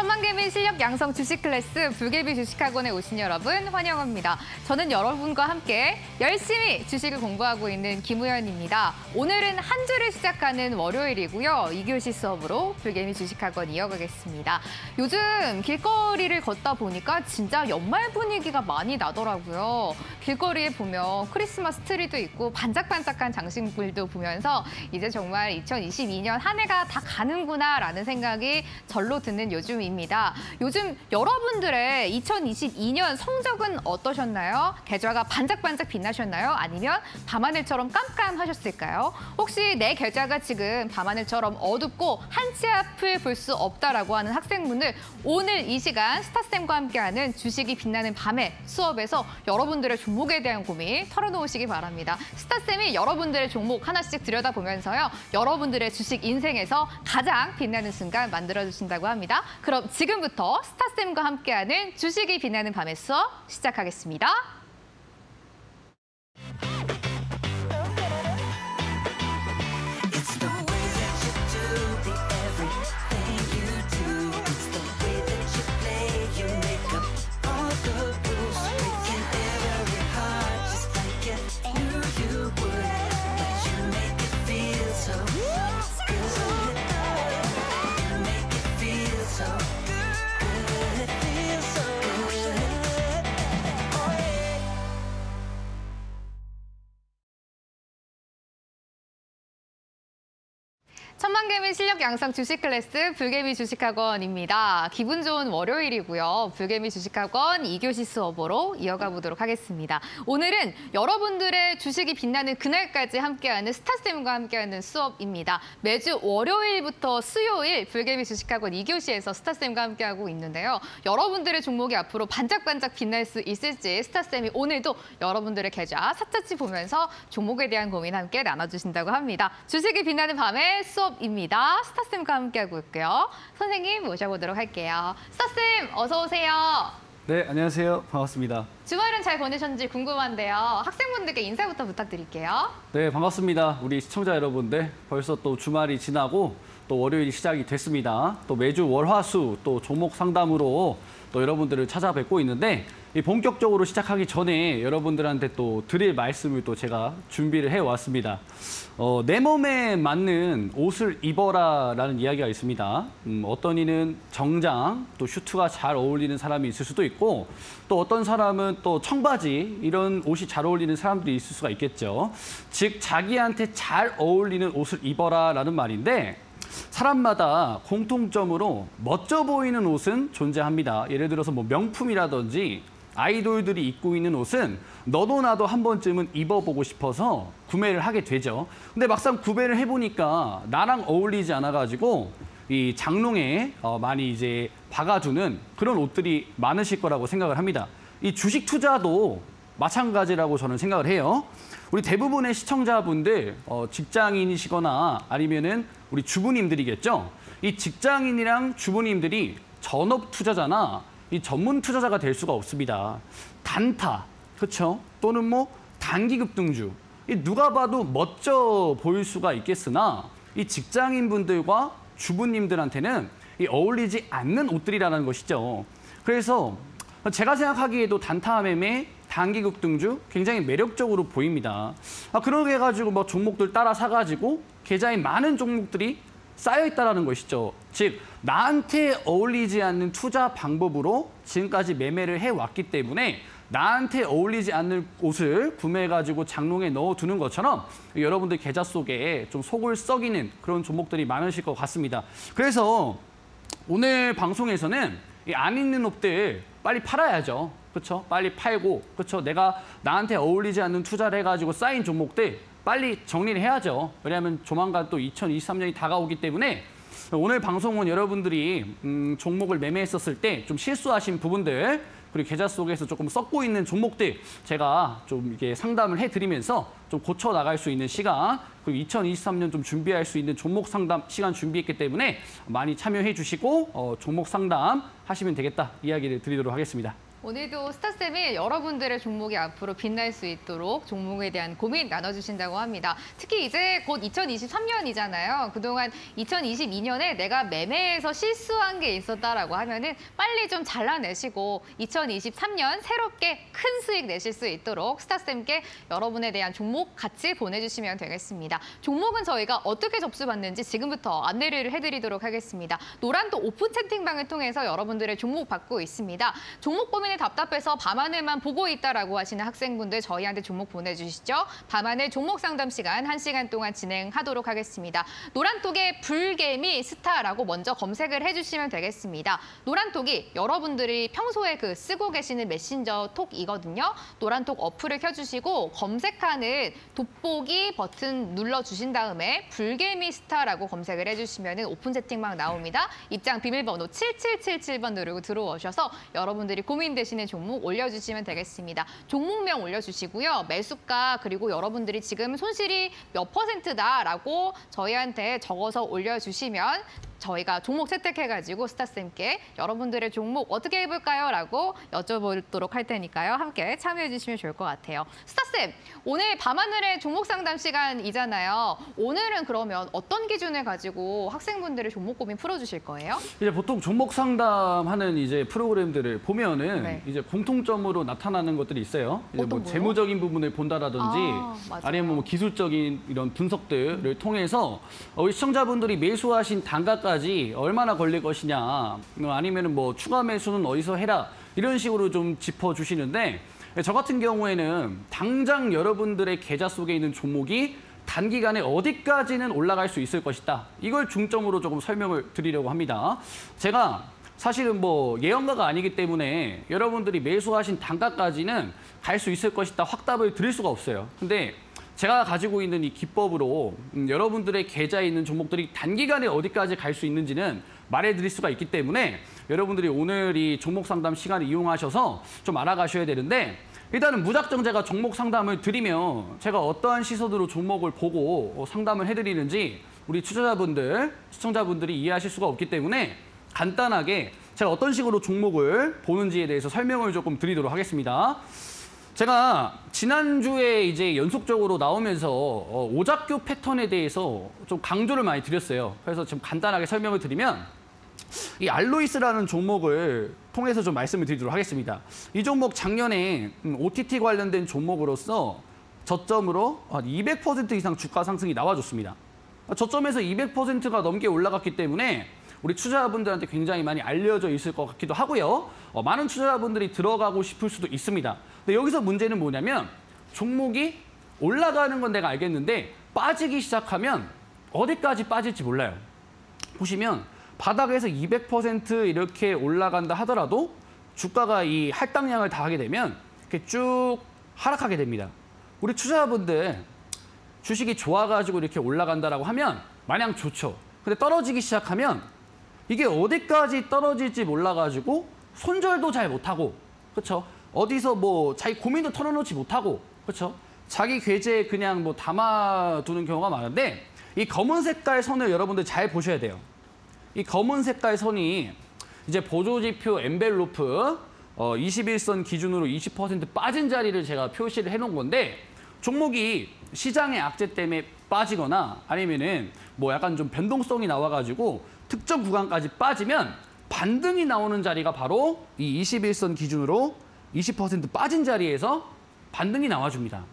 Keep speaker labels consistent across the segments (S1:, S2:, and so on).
S1: 천만개미 실력 양성 주식 클래스 불개미 주식학원에 오신 여러분 환영합니다. 저는 여러분과 함께 열심히 주식을 공부하고 있는 김우연입니다. 오늘은 한 주를 시작하는 월요일이고요. 2교시 수업으로 불개미 주식학원 이어가겠습니다. 요즘 길거리를 걷다 보니까 진짜 연말 분위기가 많이 나더라고요. 길거리에 보면 크리스마스 트리도 있고 반짝반짝한 장식물도 보면서 이제 정말 2022년 한 해가 다 가는구나라는 생각이 절로 드는 요즘입니다. 요즘 여러분들의 2022년 성적은 어떠셨나요? 계좌가 반짝반짝 빛나셨나요? 아니면 밤하늘처럼 깜깜하셨을까요? 혹시 내 계좌가 지금 밤하늘처럼 어둡고 한 치 앞을 볼 수 없다라고 하는 학생분들, 오늘 이 시간 스타쌤과 함께하는 주식이 빛나는 밤의 수업에서 여러분들의 종목에 대한 고민 털어놓으시기 바랍니다. 스타쌤이 여러분들의 종목 하나씩 들여다보면서요. 여러분들의 주식 인생에서 가장 빛나는 순간 만들어주신다고 합니다. 그럼 지금부터 스타쌤과 함께하는 주식이 빛나는 밤의 수업 시작하겠습니다. 천만개미 실력 양성 주식 클래스 불개미 주식학원입니다. 기분 좋은 월요일이고요. 불개미 주식학원 2교시 수업으로 이어가 보도록 하겠습니다. 오늘은 여러분들의 주식이 빛나는 그날까지 함께하는 스타쌤과 함께하는 수업입니다. 매주 월요일부터 수요일 불개미 주식학원 2교시에서 스타쌤과 함께하고 있는데요. 여러분들의 종목이 앞으로 반짝반짝 빛날 수 있을지 스타쌤이 오늘도 여러분들의 계좌 샅샅이 보면서 종목에 대한 고민 함께 나눠주신다고 합니다. 주식이 빛나는 밤의 수업 입니다. 스타쌤과 함께하고 있고요. 선생님 모셔보도록 할게요. 스타쌤 어서 오세요.
S2: 네, 안녕하세요. 반갑습니다.
S1: 주말은 잘 보내셨는지 궁금한데요. 학생분들께 인사부터 부탁드릴게요.
S2: 네, 반갑습니다. 우리 시청자 여러분들, 벌써 또 주말이 지나고 또 월요일이 시작이 됐습니다. 또 매주 월화수 또 종목 상담으로 또 여러분들을 찾아뵙고 있는데, 본격적으로 시작하기 전에 여러분들한테 또 드릴 말씀을 또 제가 준비를 해왔습니다. 내 몸에 맞는 옷을 입어라라는 이야기가 있습니다. 어떤 이는 정장, 또 슈트가 잘 어울리는 사람이 있을 수도 있고, 또 어떤 사람은 또 청바지, 이런 옷이 잘 어울리는 사람들이 있을 수가 있겠죠. 즉, 자기한테 잘 어울리는 옷을 입어라라는 말인데, 사람마다 공통점으로 멋져 보이는 옷은 존재합니다. 예를 들어서 뭐 명품이라든지 아이돌들이 입고 있는 옷은 너도 나도 한 번쯤은 입어보고 싶어서 구매를 하게 되죠. 근데 막상 구매를 해보니까 나랑 어울리지 않아가지고 이 장롱에 많이 이제 박아두는 그런 옷들이 많으실 거라고 생각을 합니다. 이 주식 투자도 마찬가지라고 저는 생각을 해요. 우리 대부분의 시청자분들 직장인이시거나 아니면은 우리 주부님들이겠죠. 이 직장인이랑 주부님들이 전업 투자자나 이 전문 투자자가 될 수가 없습니다. 단타, 그렇죠? 또는 뭐 단기급등주. 누가 봐도 멋져 보일 수가 있겠으나 이 직장인분들과 주부님들한테는 이 어울리지 않는 옷들이라는 것이죠. 그래서 제가 생각하기에도 단타 매매, 단기급등주 굉장히 매력적으로 보입니다. 그러게 해가지고 뭐 종목들 따라 사가지고 계좌에 많은 종목들이 쌓여있다는 것이죠. 즉, 나한테 어울리지 않는 투자 방법으로 지금까지 매매를 해왔기 때문에 나한테 어울리지 않는 옷을 구매해가지고 장롱에 넣어두는 것처럼 여러분들 계좌 속에 좀 속을 썩이는 그런 종목들이 많으실 것 같습니다. 그래서 오늘 방송에서는 이 안 있는 옷들 빨리 팔아야죠. 그렇죠? 빨리 팔고, 그렇죠? 내가 나한테 어울리지 않는 투자를 해가지고 쌓인 종목들 빨리 정리를 해야죠. 왜냐하면 조만간 또 2023년이 다가오기 때문에 오늘 방송은 여러분들이 종목을 매매했었을 때 좀 실수하신 부분들, 그리고 계좌 속에서 조금 썩고 있는 종목들 제가 좀 이게 상담을 해드리면서 좀 고쳐 나갈 수 있는 시간, 그리고 2023년 좀 준비할 수 있는 종목 상담 시간 준비했기 때문에 많이 참여해 주시고 종목 상담 하시면 되겠다 이야기를 드리도록 하겠습니다.
S1: 오늘도 스타쌤이 여러분들의 종목이 앞으로 빛날 수 있도록 종목에 대한 고민 나눠주신다고 합니다. 특히 이제 곧 2023년이잖아요. 그동안 2022년에 내가 매매에서 실수한 게 있었다라고 하면은 빨리 좀 잘라내시고 2023년 새롭게 큰 수익 내실 수 있도록 스타쌤께 여러분에 대한 종목 같이 보내주시면 되겠습니다. 종목은 저희가 어떻게 접수받는지 지금부터 안내를 해드리도록 하겠습니다. 노란도 오픈 채팅방을 통해서 여러분들의 종목 받고 있습니다. 종목 고민에 답답해서 밤하늘만 보고 있다라고 하시는 학생분들 저희한테 종목 보내주시죠. 밤하늘 종목 상담 시간 1시간 동안 진행하도록 하겠습니다. 노란톡에 불개미 스타라고 먼저 검색을 해주시면 되겠습니다. 노란톡이 여러분들이 평소에 쓰고 계시는 메신저 톡이거든요. 노란톡 어플을 켜주시고 검색하는 돋보기 버튼 눌러주신 다음에 불개미 스타라고 검색을 해주시면 오픈 채팅방 나옵니다. 입장 비밀번호 7777번 누르고 들어오셔서 여러분들이 고민되시는 종목 올려주시면 되겠습니다. 종목명 올려주시고요. 매수가 그리고 여러분들이 지금 손실이 몇 %다라고 저희한테 적어서 올려주시면 저희가 종목 채택해가지고 스타쌤께 여러분들의 종목 어떻게 해볼까요? 라고 여쭤보도록 할 테니까요. 함께 참여해주시면 좋을 것 같아요. 스타쌤, 오늘 밤하늘의 종목 상담 시간이잖아요. 오늘은 그러면 어떤 기준을 가지고 학생분들의 종목 고민 풀어주실 거예요?
S2: 이제 보통 종목 상담하는 이제 프로그램들을 보면은
S1: 네.
S2: 이제 공통점으로 나타나는 것들이 있어요. 이제 뭐
S1: 어떤 거요?
S2: 재무적인 부분을 본다라든지
S1: 맞아요.
S2: 아니면 뭐 기술적인 이런 분석들을 통해서 우리 시청자분들이 매수하신 단가까지 얼마나 걸릴 것이냐, 아니면 뭐 추가 매수는 어디서 해라 이런 식으로 좀 짚어주시는데 저 같은 경우에는 당장 여러분들의 계좌 속에 있는 종목이 단기간에 어디까지는 올라갈 수 있을 것이다. 이걸 중점으로 조금 설명을 드리려고 합니다. 제가 사실은 뭐 예언가가 아니기 때문에 여러분들이 매수하신 단가까지는 갈 수 있을 것이다 확답을 드릴 수가 없어요. 근데 제가 가지고 있는 이 기법으로 여러분들의 계좌에 있는 종목들이 단기간에 어디까지 갈 수 있는지는 말해드릴 수가 있기 때문에 여러분들이 오늘 이 종목 상담 시간을 이용하셔서 좀 알아가셔야 되는데 일단은 무작정 제가 종목 상담을 드리면 제가 어떠한 시선으로 종목을 보고 상담을 해드리는지 우리 투자자분들, 시청자분들이 이해하실 수가 없기 때문에 간단하게 제가 어떤 식으로 종목을 보는지에 대해서 설명을 조금 드리도록 하겠습니다. 제가 지난주에 이제 연속적으로 나오면서 오작교 패턴에 대해서 좀 강조를 많이 드렸어요. 그래서 좀 간단하게 설명을 드리면 이 알로이스라는 종목을 통해서 좀 말씀을 드리도록 하겠습니다. 이 종목 작년에 OTT 관련된 종목으로서 저점으로 한 200% 이상 주가 상승이 나와줬습니다. 저점에서 200%가 넘게 올라갔기 때문에 우리 투자자분들한테 굉장히 많이 알려져 있을 것 같기도 하고요. 많은 투자자분들이 들어가고 싶을 수도 있습니다. 근데 여기서 문제는 뭐냐면 종목이 올라가는 건 내가 알겠는데 빠지기 시작하면 어디까지 빠질지 몰라요. 보시면 바닥에서 200% 이렇게 올라간다 하더라도 주가가 이 할당량을 다 하게 되면 이렇게 쭉 하락하게 됩니다. 우리 투자자분들 주식이 좋아가지고 이렇게 올라간다라고 하면 마냥 좋죠. 근데 떨어지기 시작하면 이게 어디까지 떨어질지 몰라가지고 손절도 잘 못하고, 그렇죠? 어디서 뭐 자기 고민도 털어놓지 못하고, 그렇죠? 자기 계좌에 그냥 뭐 담아두는 경우가 많은데 이 검은 색깔 선을 여러분들 잘 보셔야 돼요. 이 검은 색깔 선이 이제 보조지표 엔벨로프 21선 기준으로 20% 빠진 자리를 제가 표시를 해놓은 건데 종목이 시장의 악재 때문에 빠지거나 아니면은 뭐 약간 좀 변동성이 나와가지고 특정 구간까지 빠지면 반등이 나오는 자리가 바로 이 21선 기준으로 20% 빠진 자리에서 반등이 나와줍니다.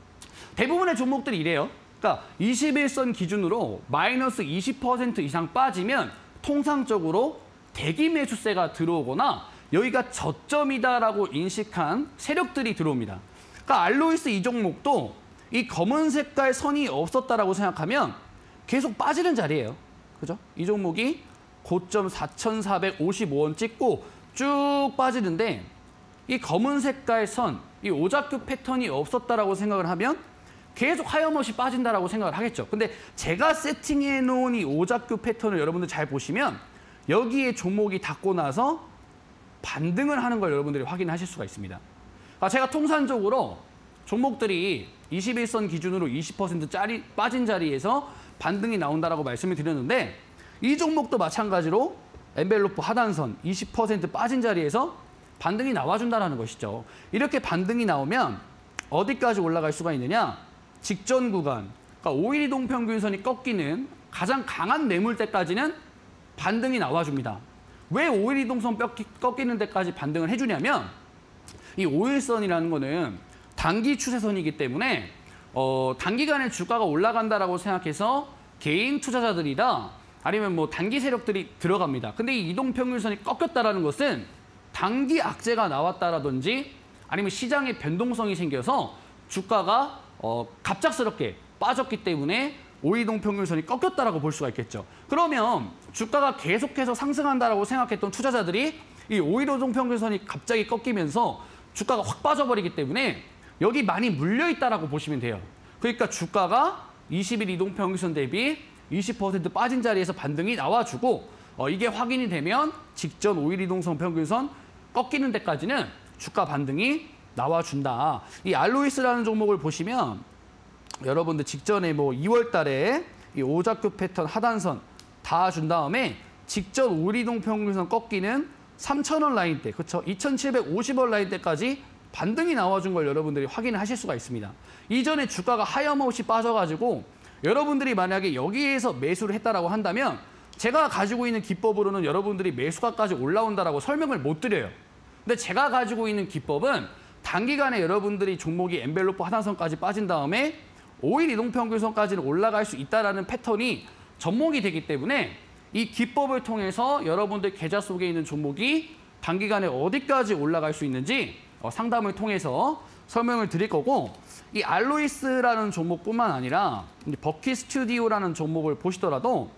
S2: 대부분의 종목들이 이래요. 그러니까 21선 기준으로 마이너스 20% 이상 빠지면 통상적으로 대기 매수세가 들어오거나 여기가 저점이다라고 인식한 세력들이 들어옵니다. 그러니까 알로이스 이 종목도 이 검은 색깔 선이 없었다라고 생각하면 계속 빠지는 자리예요. 그죠? 이 종목이 고점 4,455원 찍고 쭉 빠지는데 이 검은 색깔 선, 이 오작교 패턴이 없었다라고 생각을 하면 계속 하염없이 빠진다라고 생각을 하겠죠. 근데 제가 세팅해 놓은 이 오작교 패턴을 여러분들 잘 보시면 여기에 종목이 닿고 나서 반등을 하는 걸 여러분들이 확인하실 수가 있습니다. 제가 통산적으로 종목들이 21선 기준으로 20%짜리 빠진 자리에서 반등이 나온다라고 말씀을 드렸는데 이 종목도 마찬가지로 엔벨로프 하단선 20% 빠진 자리에서 반등이 나와준다는 것이죠. 이렇게 반등이 나오면 어디까지 올라갈 수가 있느냐? 직전 구간, 그러니까 5일 이동 평균선이 꺾이는 가장 강한 매물대까지는 반등이 나와줍니다. 왜 5일 이동선 꺾이는 데까지 반등을 해주냐면 이 5일선이라는 거는 단기 추세선이기 때문에 단기간에 주가가 올라간다라고 생각해서 개인 투자자들이다 아니면 뭐 단기 세력들이 들어갑니다. 근데 이 이동평균선이 꺾였다라는 것은 단기 악재가 나왔다라든지 아니면 시장에 변동성이 생겨서 주가가 갑작스럽게 빠졌기 때문에 5이동 평균선이 꺾였다라고 볼 수가 있겠죠. 그러면 주가가 계속해서 상승한다라고 생각했던 투자자들이 이 5일이동 평균선이 갑자기 꺾이면서 주가가 확 빠져버리기 때문에 여기 많이 물려있다라고 보시면 돼요. 그러니까 주가가 20일 이동 평균선 대비 20% 빠진 자리에서 반등이 나와주고 이게 확인이 되면 직전 5일 이동선 평균선 꺾이는 데까지는 주가 반등이 나와준다. 이 알로이스라는 종목을 보시면 여러분들 직전에 뭐 2월 달에 이 오작교 패턴 하단선 닿아준 다음에 직전 5일 이동 평균선 꺾이는 3,000원 라인대, 그렇죠? 2,750원 라인대까지 반등이 나와준 걸 여러분들이 확인을 하실 수가 있습니다. 이전에 주가가 하염없이 빠져가지고 여러분들이 만약에 여기에서 매수를 했다라고 한다면 제가 가지고 있는 기법으로는 여러분들이 매수가까지 올라온다라고 설명을 못 드려요. 근데 제가 가지고 있는 기법은 단기간에 여러분들이 종목이 엔벨로프 하단선까지 빠진 다음에 5일 이동평균선까지는 올라갈 수 있다는 패턴이 접목이 되기 때문에 이 기법을 통해서 여러분들 계좌 속에 있는 종목이 단기간에 어디까지 올라갈 수 있는지 상담을 통해서 설명을 드릴 거고 이 알로이스라는 종목뿐만 아니라 버킷 스튜디오라는 종목을 보시더라도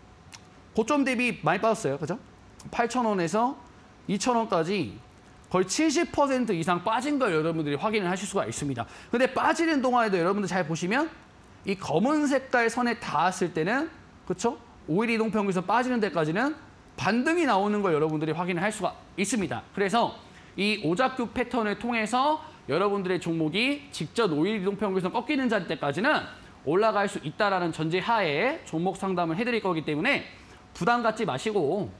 S2: 고점 대비 많이 빠졌어요. 그죠? 8,000원에서 2,000원까지 거의 70% 이상 빠진 걸 여러분들이 확인을 하실 수가 있습니다. 근데 빠지는 동안에도 여러분들 잘 보시면 이 검은 색깔 선에 닿았을 때는 그렇죠? 5일 이동 평균선 빠지는 데까지는 반등이 나오는 걸 여러분들이 확인을 할 수가 있습니다. 그래서 이 오작교 패턴을 통해서 여러분들의 종목이 직전 5일 이동 평균선 꺾이는 자리 때까지는 올라갈 수 있다라는 전제 하에 종목 상담을 해드릴 거기 때문에 부담 갖지 마시고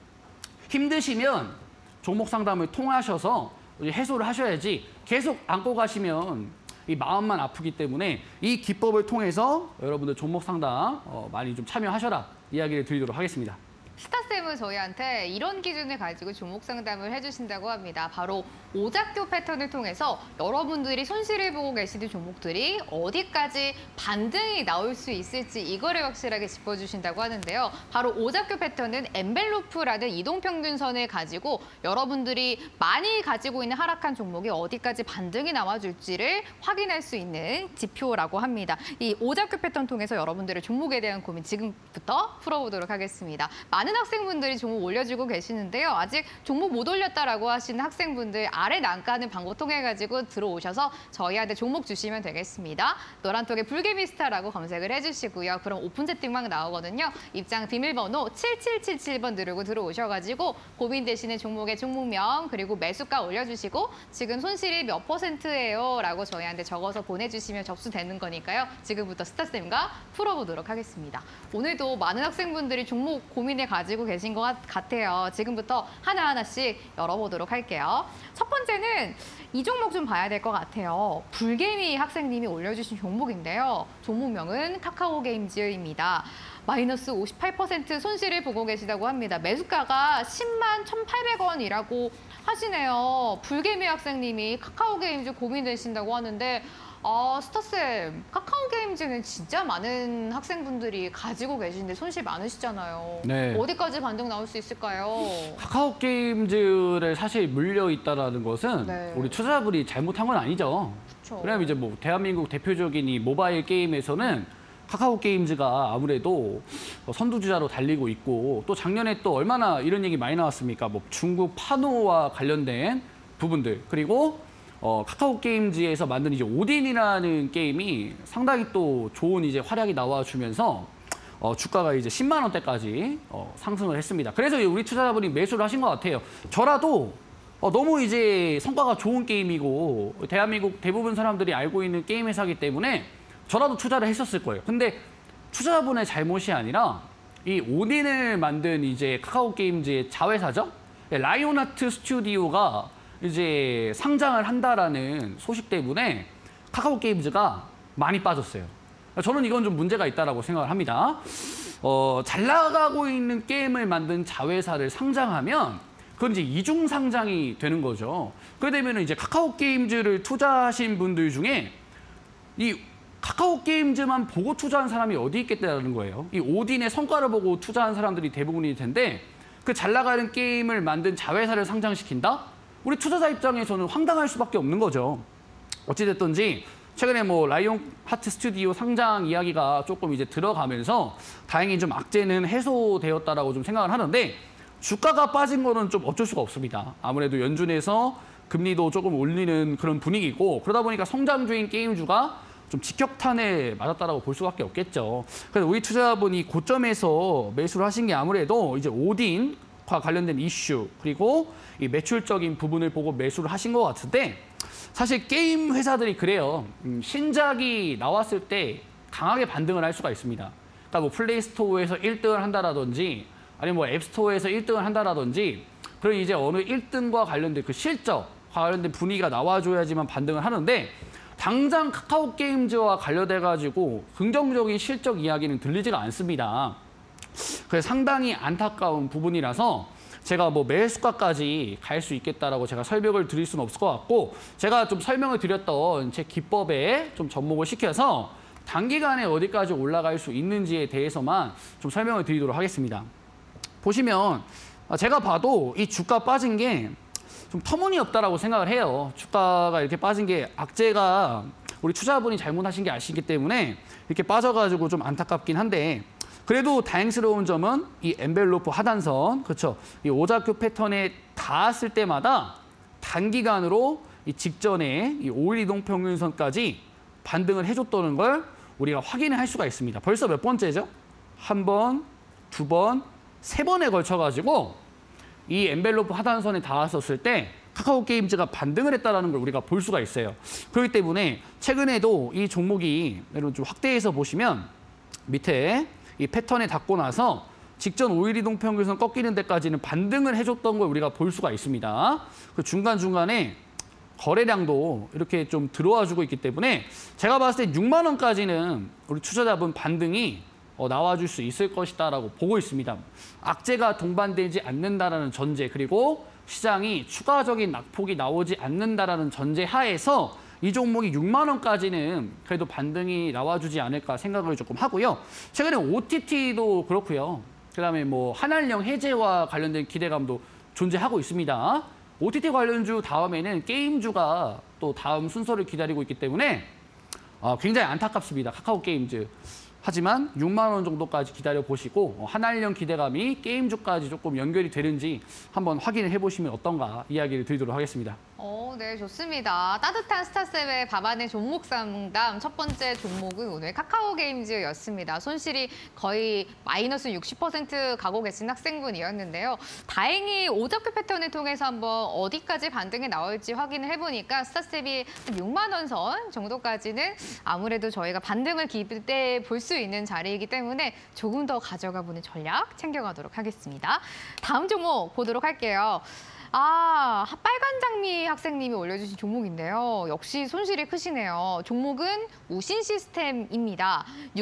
S2: 힘드시면 종목 상담을 통하셔서 해소를 하셔야지 계속 안고 가시면 이 마음만 아프기 때문에 이 기법을 통해서 여러분들 종목 상담 많이 좀 참여하셔라 이야기를 드리도록 하겠습니다.
S1: 스타쌤은 저희한테 이런 기준을 가지고 종목 상담을 해주신다고 합니다. 바로 오작교 패턴을 통해서 여러분들이 손실을 보고 계시는 종목들이 어디까지 반등이 나올 수 있을지 이거를 확실하게 짚어주신다고 하는데요. 바로 오작교 패턴은 엔벨로프라는 이동평균선을 가지고 여러분들이 많이 가지고 있는 하락한 종목이 어디까지 반등이 나와줄지를 확인할 수 있는 지표라고 합니다. 이 오작교 패턴 통해서 여러분들의 종목에 대한 고민 지금부터 풀어보도록 하겠습니다. 많은 학생분들이 종목 올려주고 계시는데요. 아직 종목 못 올렸다라고 하시는 학생분들 아래 난가하는 방법 통해 가지고 들어오셔서 저희한테 종목 주시면 되겠습니다. 노란톡에 불개미스타라고 검색을 해주시고요. 그럼 오픈 채팅방 나오거든요. 입장 비밀번호 7777번 누르고 들어오셔가지고 고민되시는 종목의 종목명 그리고 매수가 올려주시고 지금 손실이 몇 %예요? 라고 저희한테 적어서 보내주시면 접수되는 거니까요. 지금부터 스타쌤과 풀어보도록 하겠습니다. 오늘도 많은 학생분들이 종목 고민을 가지고 계신 것 같아요. 지금부터 하나하나씩 열어보도록 할게요. 첫 번째는 이 종목 좀 봐야 될 것 같아요. 불개미 학생님이 올려주신 종목인데요. 종목명은 카카오게임즈입니다. 마이너스 58% 손실을 보고 계시다고 합니다. 매수가가 10만 1,800원이라고 하시네요. 불개미 학생님이 카카오게임즈 고민되신다고 하는데 스타쌤, 카카오게임즈는 진짜 많은 학생분들이 가지고 계신데 손실 많으시잖아요.
S2: 네.
S1: 어디까지 반등 나올 수 있을까요?
S2: 카카오게임즈를 사실 물려있다는 것은
S1: 네.
S2: 우리 투자자분이 잘못한 건 아니죠.
S1: 그렇죠.
S2: 왜냐하면 이제 뭐 대한민국 대표적인 이 모바일 게임에서는 카카오게임즈가 아무래도 선두주자로 달리고 있고 또 작년에 또 얼마나 이런 얘기 많이 나왔습니까? 뭐 중국 파노와 관련된 부분들 그리고 카카오게임즈에서 만든 이제 오딘이라는 게임이 상당히 또 좋은 이제 활약이 나와주면서 주가가 이제 10만 원대까지 상승을 했습니다. 그래서 우리 투자자분이 매수를 하신 것 같아요. 저라도 너무 이제 성과가 좋은 게임이고 대한민국 대부분 사람들이 알고 있는 게임 회사이기 때문에 저라도 투자를 했었을 거예요. 근데 투자자분의 잘못이 아니라 이 오딘을 만든 이제 카카오게임즈의 자회사죠. 라이온하트 스튜디오가 이제 상장을 한다라는 소식 때문에 카카오 게임즈가 많이 빠졌어요. 저는 이건 좀 문제가 있다라고 생각을 합니다. 잘 나가고 있는 게임을 만든 자회사를 상장하면 그건 이제 이중 상장이 되는 거죠. 그러게 되면 이제 카카오 게임즈를 투자하신 분들 중에 이 카카오 게임즈만 보고 투자한 사람이 어디 있겠다는 거예요. 이 오딘의 성과를 보고 투자한 사람들이 대부분일 텐데 그 잘 나가는 게임을 만든 자회사를 상장시킨다? 우리 투자자 입장에서는 황당할 수밖에 없는 거죠. 어찌됐든지 최근에 뭐 라이온 하트 스튜디오 상장 이야기가 조금 이제 들어가면서 다행히 좀 악재는 해소되었다라고 좀 생각을 하는데 주가가 빠진 거는 좀 어쩔 수가 없습니다. 아무래도 연준에서 금리도 조금 올리는 그런 분위기고 그러다 보니까 성장주인 게임주가 좀 직격탄에 맞았다라고 볼 수밖에 없겠죠. 그래서 우리 투자자분이 고점에서 매수를 하신 게 아무래도 이제 오딘과 관련된 이슈 그리고 이 매출적인 부분을 보고 매수를 하신 것 같은데 사실 게임 회사들이 그래요. 신작이 나왔을 때 강하게 반등을 할 수가 있습니다. 그러니까 뭐 플레이스토어에서 1등을 한다라든지 아니면 뭐 앱스토어에서 1등을 한다라든지 그런 이제 어느 1등과 관련된 그 실적과 관련된 분위기가 나와줘야지만 반등을 하는데 당장 카카오 게임즈와 관련돼가지고 긍정적인 실적 이야기는 들리지가 않습니다. 그래서 상당히 안타까운 부분이라서 제가 뭐 매수가까지 갈 수 있겠다라고 제가 설명을 드릴 수는 없을 것 같고 제가 좀 설명을 드렸던 제 기법에 좀 접목을 시켜서 단기간에 어디까지 올라갈 수 있는지에 대해서만 좀 설명을 드리도록 하겠습니다. 보시면 제가 봐도 이 주가 빠진 게 좀 터무니없다라고 생각을 해요. 주가가 이렇게 빠진 게 악재가 우리 투자분이 잘못하신 게 아시기 때문에 이렇게 빠져가지고 좀 안타깝긴 한데 그래도 다행스러운 점은 이 엔벨로프 하단선, 그렇죠? 이 오작교 패턴에 닿았을 때마다 단기간으로 이 직전에 이 5일 이동 평균선까지 반등을 해줬다는 걸 우리가 확인을 할 수가 있습니다. 벌써 몇 번째죠? 한 번, 두 번, 세 번에 걸쳐가지고 이 엔벨로프 하단선에 닿았었을 때 카카오 게임즈가 반등을 했다는 걸 우리가 볼 수가 있어요. 그렇기 때문에 최근에도 이 종목이 여러분 좀 확대해서 보시면 밑에 이 패턴에 닿고 나서 직전 5일 이동 평균선 꺾이는 데까지는 반등을 해줬던 걸 우리가 볼 수가 있습니다. 그 중간중간에 거래량도 이렇게 좀 들어와 주고 있기 때문에 제가 봤을 때 6만 원까지는 우리 투자자분 반등이 나와줄 수 있을 것이다라고 보고 있습니다. 악재가 동반되지 않는다라는 전제 그리고 시장이 추가적인 낙폭이 나오지 않는다라는 전제 하에서 이 종목이 6만 원까지는 그래도 반등이 나와주지 않을까 생각을 조금 하고요. 최근에 OTT도 그렇고요. 그다음에 뭐 한알령 해제와 관련된 기대감도 존재하고 있습니다. OTT 관련주 다음에는 게임주가 또 다음 순서를 기다리고 있기 때문에 굉장히 안타깝습니다. 카카오 게임즈. 하지만 6만 원 정도까지 기다려보시고 한알령 기대감이 게임주까지 조금 연결이 되는지 한번 확인을 해보시면 어떤가 이야기를 드리도록 하겠습니다.
S1: 네, 좋습니다. 따뜻한 스타쌤의 밤안의 종목 상담 첫 번째 종목은 오늘 카카오 게임즈였습니다. 손실이 거의 마이너스 60% 가고 계신 학생분이었는데요. 다행히 오작교 패턴을 통해서 한번 어디까지 반등이 나올지 확인을 해보니까 스타쌤이 6만 원 선 정도까지는 아무래도 저희가 반등을 기대해 볼 수 있는 자리이기 때문에 조금 더 가져가 보는 전략 챙겨가도록 하겠습니다. 다음 종목 보도록 할게요. 빨간 장미 학생님이 올려주신 종목인데요. 역시 손실이 크시네요. 종목은 우신 시스템입니다.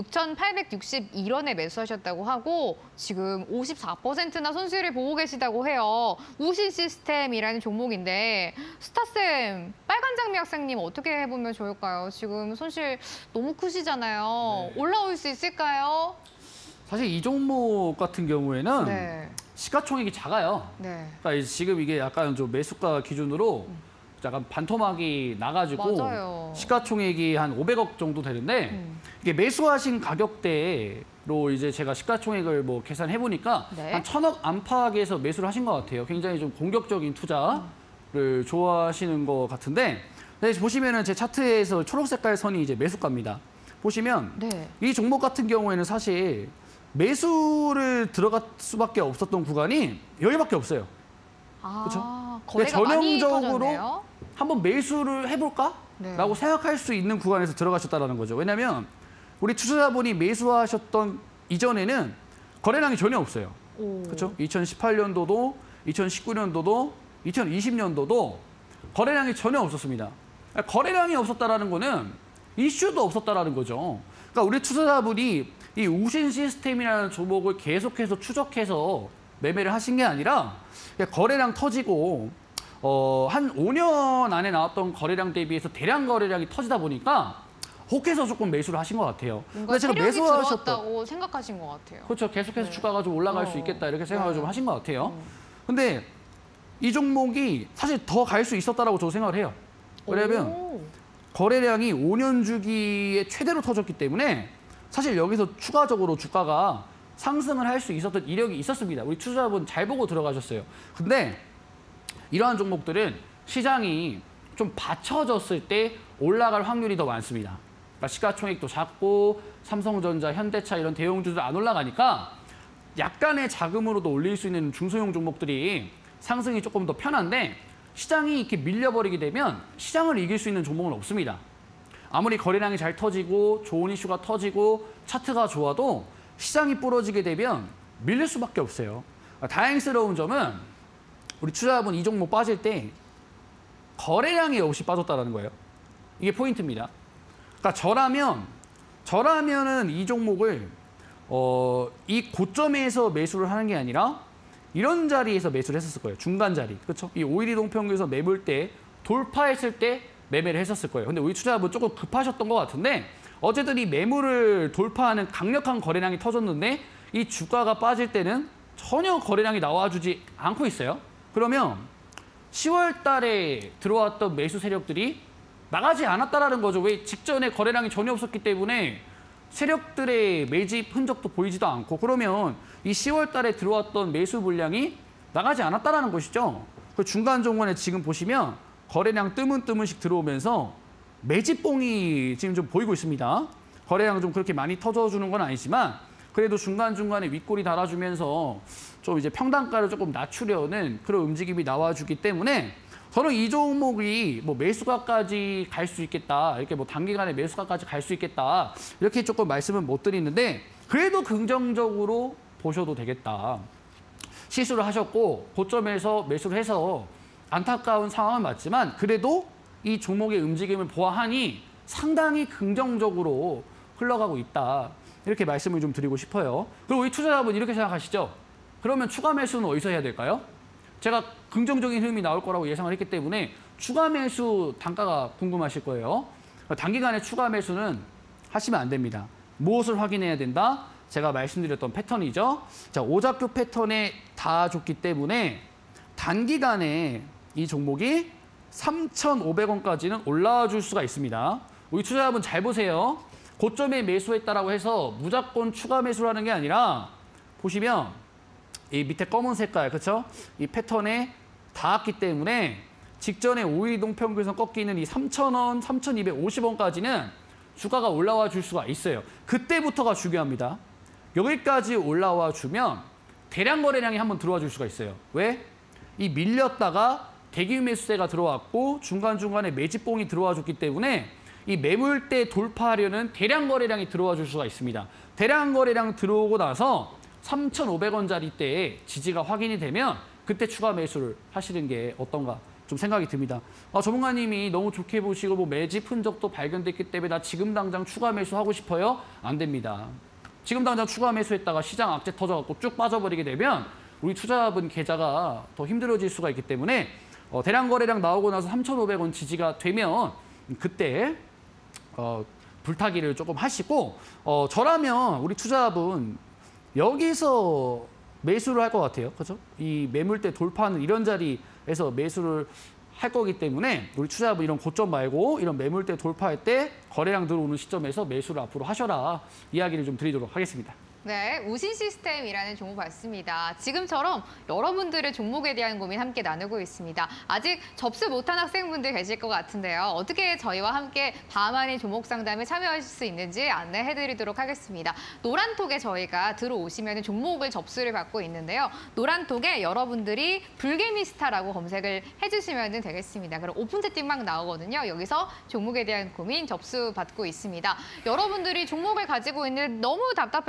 S1: 6,861원에 매수하셨다고 하고 지금 54%나 손실을 보고 계시다고 해요. 우신 시스템이라는 종목인데 스타쌤, 빨간 장미 학생님 어떻게 해보면 좋을까요? 지금 손실 너무 크시잖아요.
S2: 네.
S1: 올라올 수 있을까요?
S2: 사실 이 종목 같은 경우에는
S1: 네.
S2: 시가총액이 작아요.
S1: 네.
S2: 그러니까 지금 이게 약간 좀 매수가 기준으로 약간 반토막이 나가지고
S1: 맞아요.
S2: 시가총액이 한 500억 정도 되는데 이게 매수하신 가격대로 이제 제가 시가총액을 뭐 계산해 보니까
S1: 네.
S2: 한 1,000억 안팎에서 매수를 하신 것 같아요. 굉장히 좀 공격적인 투자를 좋아하시는 것 같은데 보시면은 제 차트에서 초록 색깔 선이 이제 매수가입니다. 보시면
S1: 네.
S2: 이 종목 같은 경우에는 사실 매수를 들어갈 수밖에 없었던 구간이 여기밖에 없어요. 그렇죠?
S1: 거래가 많이
S2: 전형적으로
S1: 터졌네요.
S2: 한번 매수를 해볼까?
S1: 네.
S2: 라고 생각할 수 있는 구간에서 들어가셨다는 거죠. 왜냐하면 우리 투자자분이 매수하셨던 이전에는 거래량이 전혀 없어요. 그렇죠? 2018년도도, 2019년도도, 2020년도도 거래량이 전혀 없었습니다. 거래량이 없었다라는 거는 이슈도 없었다라는 거죠. 그러니까 우리 투자자분이 이 우신 시스템이라는 종목을 계속해서 추적해서 매매를 하신 게 아니라 거래량 터지고 한 5년 안에 나왔던 거래량 대비해서 대량 거래량이 터지다 보니까 혹해서 조금 매수를 하신 것 같아요.
S1: 뭔가 세력이 들어왔다고 생각하신 것 같아요.
S2: 그렇죠. 계속해서
S1: 네.
S2: 주가가 좀 올라갈 수 있겠다 이렇게 생각을 좀 하신 것 같아요. 근데 이 종목이 사실 더 갈 수 있었다라고 저도 생각을 해요. 왜냐하면 거래량이 5년 주기에 최대로 터졌기 때문에 사실 여기서 추가적으로 주가가 상승을 할 수 있었던 이력이 있었습니다. 우리 투자자분 잘 보고 들어가셨어요. 근데 이러한 종목들은 시장이 좀 받쳐졌을 때 올라갈 확률이 더 많습니다. 그러니까 시가총액도 작고 삼성전자, 현대차 이런 대형주들 안 올라가니까 약간의 자금으로도 올릴 수 있는 중소형 종목들이 상승이 조금 더 편한데 시장이 이렇게 밀려버리게 되면 시장을 이길 수 있는 종목은 없습니다. 아무리 거래량이 잘 터지고 좋은 이슈가 터지고 차트가 좋아도 시장이 부러지게 되면 밀릴 수밖에 없어요. 다행스러운 점은 우리 투자자분 이 종목 빠질 때 거래량이 없이 빠졌다는 거예요. 이게 포인트입니다. 그러니까 저라면은 이 종목을 이 고점에서 매수를 하는 게 아니라 이런 자리에서 매수를 했었을 거예요. 중간 자리. 그렇죠? 이 5일 이동평균에서 매물대 돌파했을 때 매매를 했었을 거예요. 근데 우리 투자자분 조금 급하셨던 것 같은데 어쨌든 이 매물을 돌파하는 강력한 거래량이 터졌는데 이 주가가 빠질 때는 전혀 거래량이 나와주지 않고 있어요. 그러면 10월 달에 들어왔던 매수 세력들이 나가지 않았다라는 거죠. 왜? 직전에 거래량이 전혀 없었기 때문에 세력들의 매집 흔적도 보이지도 않고 그러면 이 10월 달에 들어왔던 매수 물량이 나가지 않았다라는 것이죠. 그 중간 종간에 지금 보시면 거래량 뜨문뜨문씩 들어오면서 매집봉이 지금 좀 보이고 있습니다. 거래량 좀 그렇게 많이 터져주는 건 아니지만 그래도 중간중간에 윗골이 달아주면서 좀 이제 평단가를 조금 낮추려는 그런 움직임이 나와주기 때문에 저는 이 종목이 뭐 매수가까지 갈 수 있겠다. 이렇게 뭐 단기간에 매수가까지 갈 수 있겠다. 이렇게 조금 말씀은 못 드리는데 그래도 긍정적으로 보셔도 되겠다. 실수를 하셨고 고점에서 매수를 해서 안타까운 상황은 맞지만 그래도 이 종목의 움직임을 보아하니 상당히 긍정적으로 흘러가고 있다. 이렇게 말씀을 좀 드리고 싶어요. 그리고 우리 투자자분 이렇게 생각하시죠? 그러면 추가 매수는 어디서 해야 될까요? 제가 긍정적인 흐름이 나올 거라고 예상을 했기 때문에 추가 매수 단가가 궁금하실 거예요. 단기간에 추가 매수는 하시면 안 됩니다. 무엇을 확인해야 된다? 제가 말씀드렸던 패턴이죠. 자, 오작교 패턴에 다 줬기 때문에 단기간에 이 종목이 3,500원까지는 올라와 줄 수가 있습니다. 우리 투자자분 잘 보세요. 고점에 매수했다라고 해서 무조건 추가 매수를 하는 게 아니라 보시면 이 밑에 검은 색깔, 그렇죠? 이 패턴에 닿았기 때문에 직전에 5일 이동 평균선 꺾이는 이 3,000원, 3,250원까지는 주가가 올라와 줄 수가 있어요. 그때부터가 중요합니다. 여기까지 올라와 주면 대량 거래량이 한번 들어와 줄 수가 있어요. 왜? 이 밀렸다가 대기 매수세가 들어왔고 중간중간에 매집봉이 들어와 줬기 때문에 이 매물대 돌파하려는 대량 거래량이 들어와 줄 수가 있습니다. 대량 거래량 들어오고 나서 3,500원짜리 때에 지지가 확인이 되면 그때 추가 매수를 하시는 게 어떤가 좀 생각이 듭니다. 전문가님이 너무 좋게 보시고 뭐 매집 흔적도 발견됐기 때문에 나 지금 당장 추가 매수하고 싶어요? 안 됩니다. 지금 당장 추가 매수했다가 시장 악재 터져갖고 쭉 빠져버리게 되면 우리 투자자분 계좌가 더 힘들어질 수가 있기 때문에 대량 거래량 나오고 나서 3,500원 지지가 되면 그때 불타기를 조금 하시고 저라면 우리 투자자분 여기서 매수를 할 것 같아요. 그렇죠? 이 매물대 돌파하는 이런 자리에서 매수를 할 거기 때문에 우리 투자자분 이런 고점 말고 이런 매물대 돌파할 때 거래량 들어오는 시점에서 매수를 앞으로 하셔라 이야기를 좀 드리도록 하겠습니다.
S1: 네, 우신 시스템이라는 종목 봤습니다. 지금처럼 여러분들의 종목에 대한 고민 함께 나누고 있습니다. 아직 접수 못한 학생분들 계실 것 같은데요. 어떻게 저희와 함께 밤안의 종목 상담에 참여하실 수 있는지 안내해드리도록 하겠습니다. 노란톡에 저희가 들어오시면 종목을 접수를 받고 있는데요. 노란톡에 여러분들이 불개미스타라고 검색을 해주시면 되겠습니다. 그럼 오픈 채팅방 나오거든요. 여기서 종목에 대한 고민 접수 받고 있습니다. 여러분들이 종목을 가지고 있는 너무 답답해서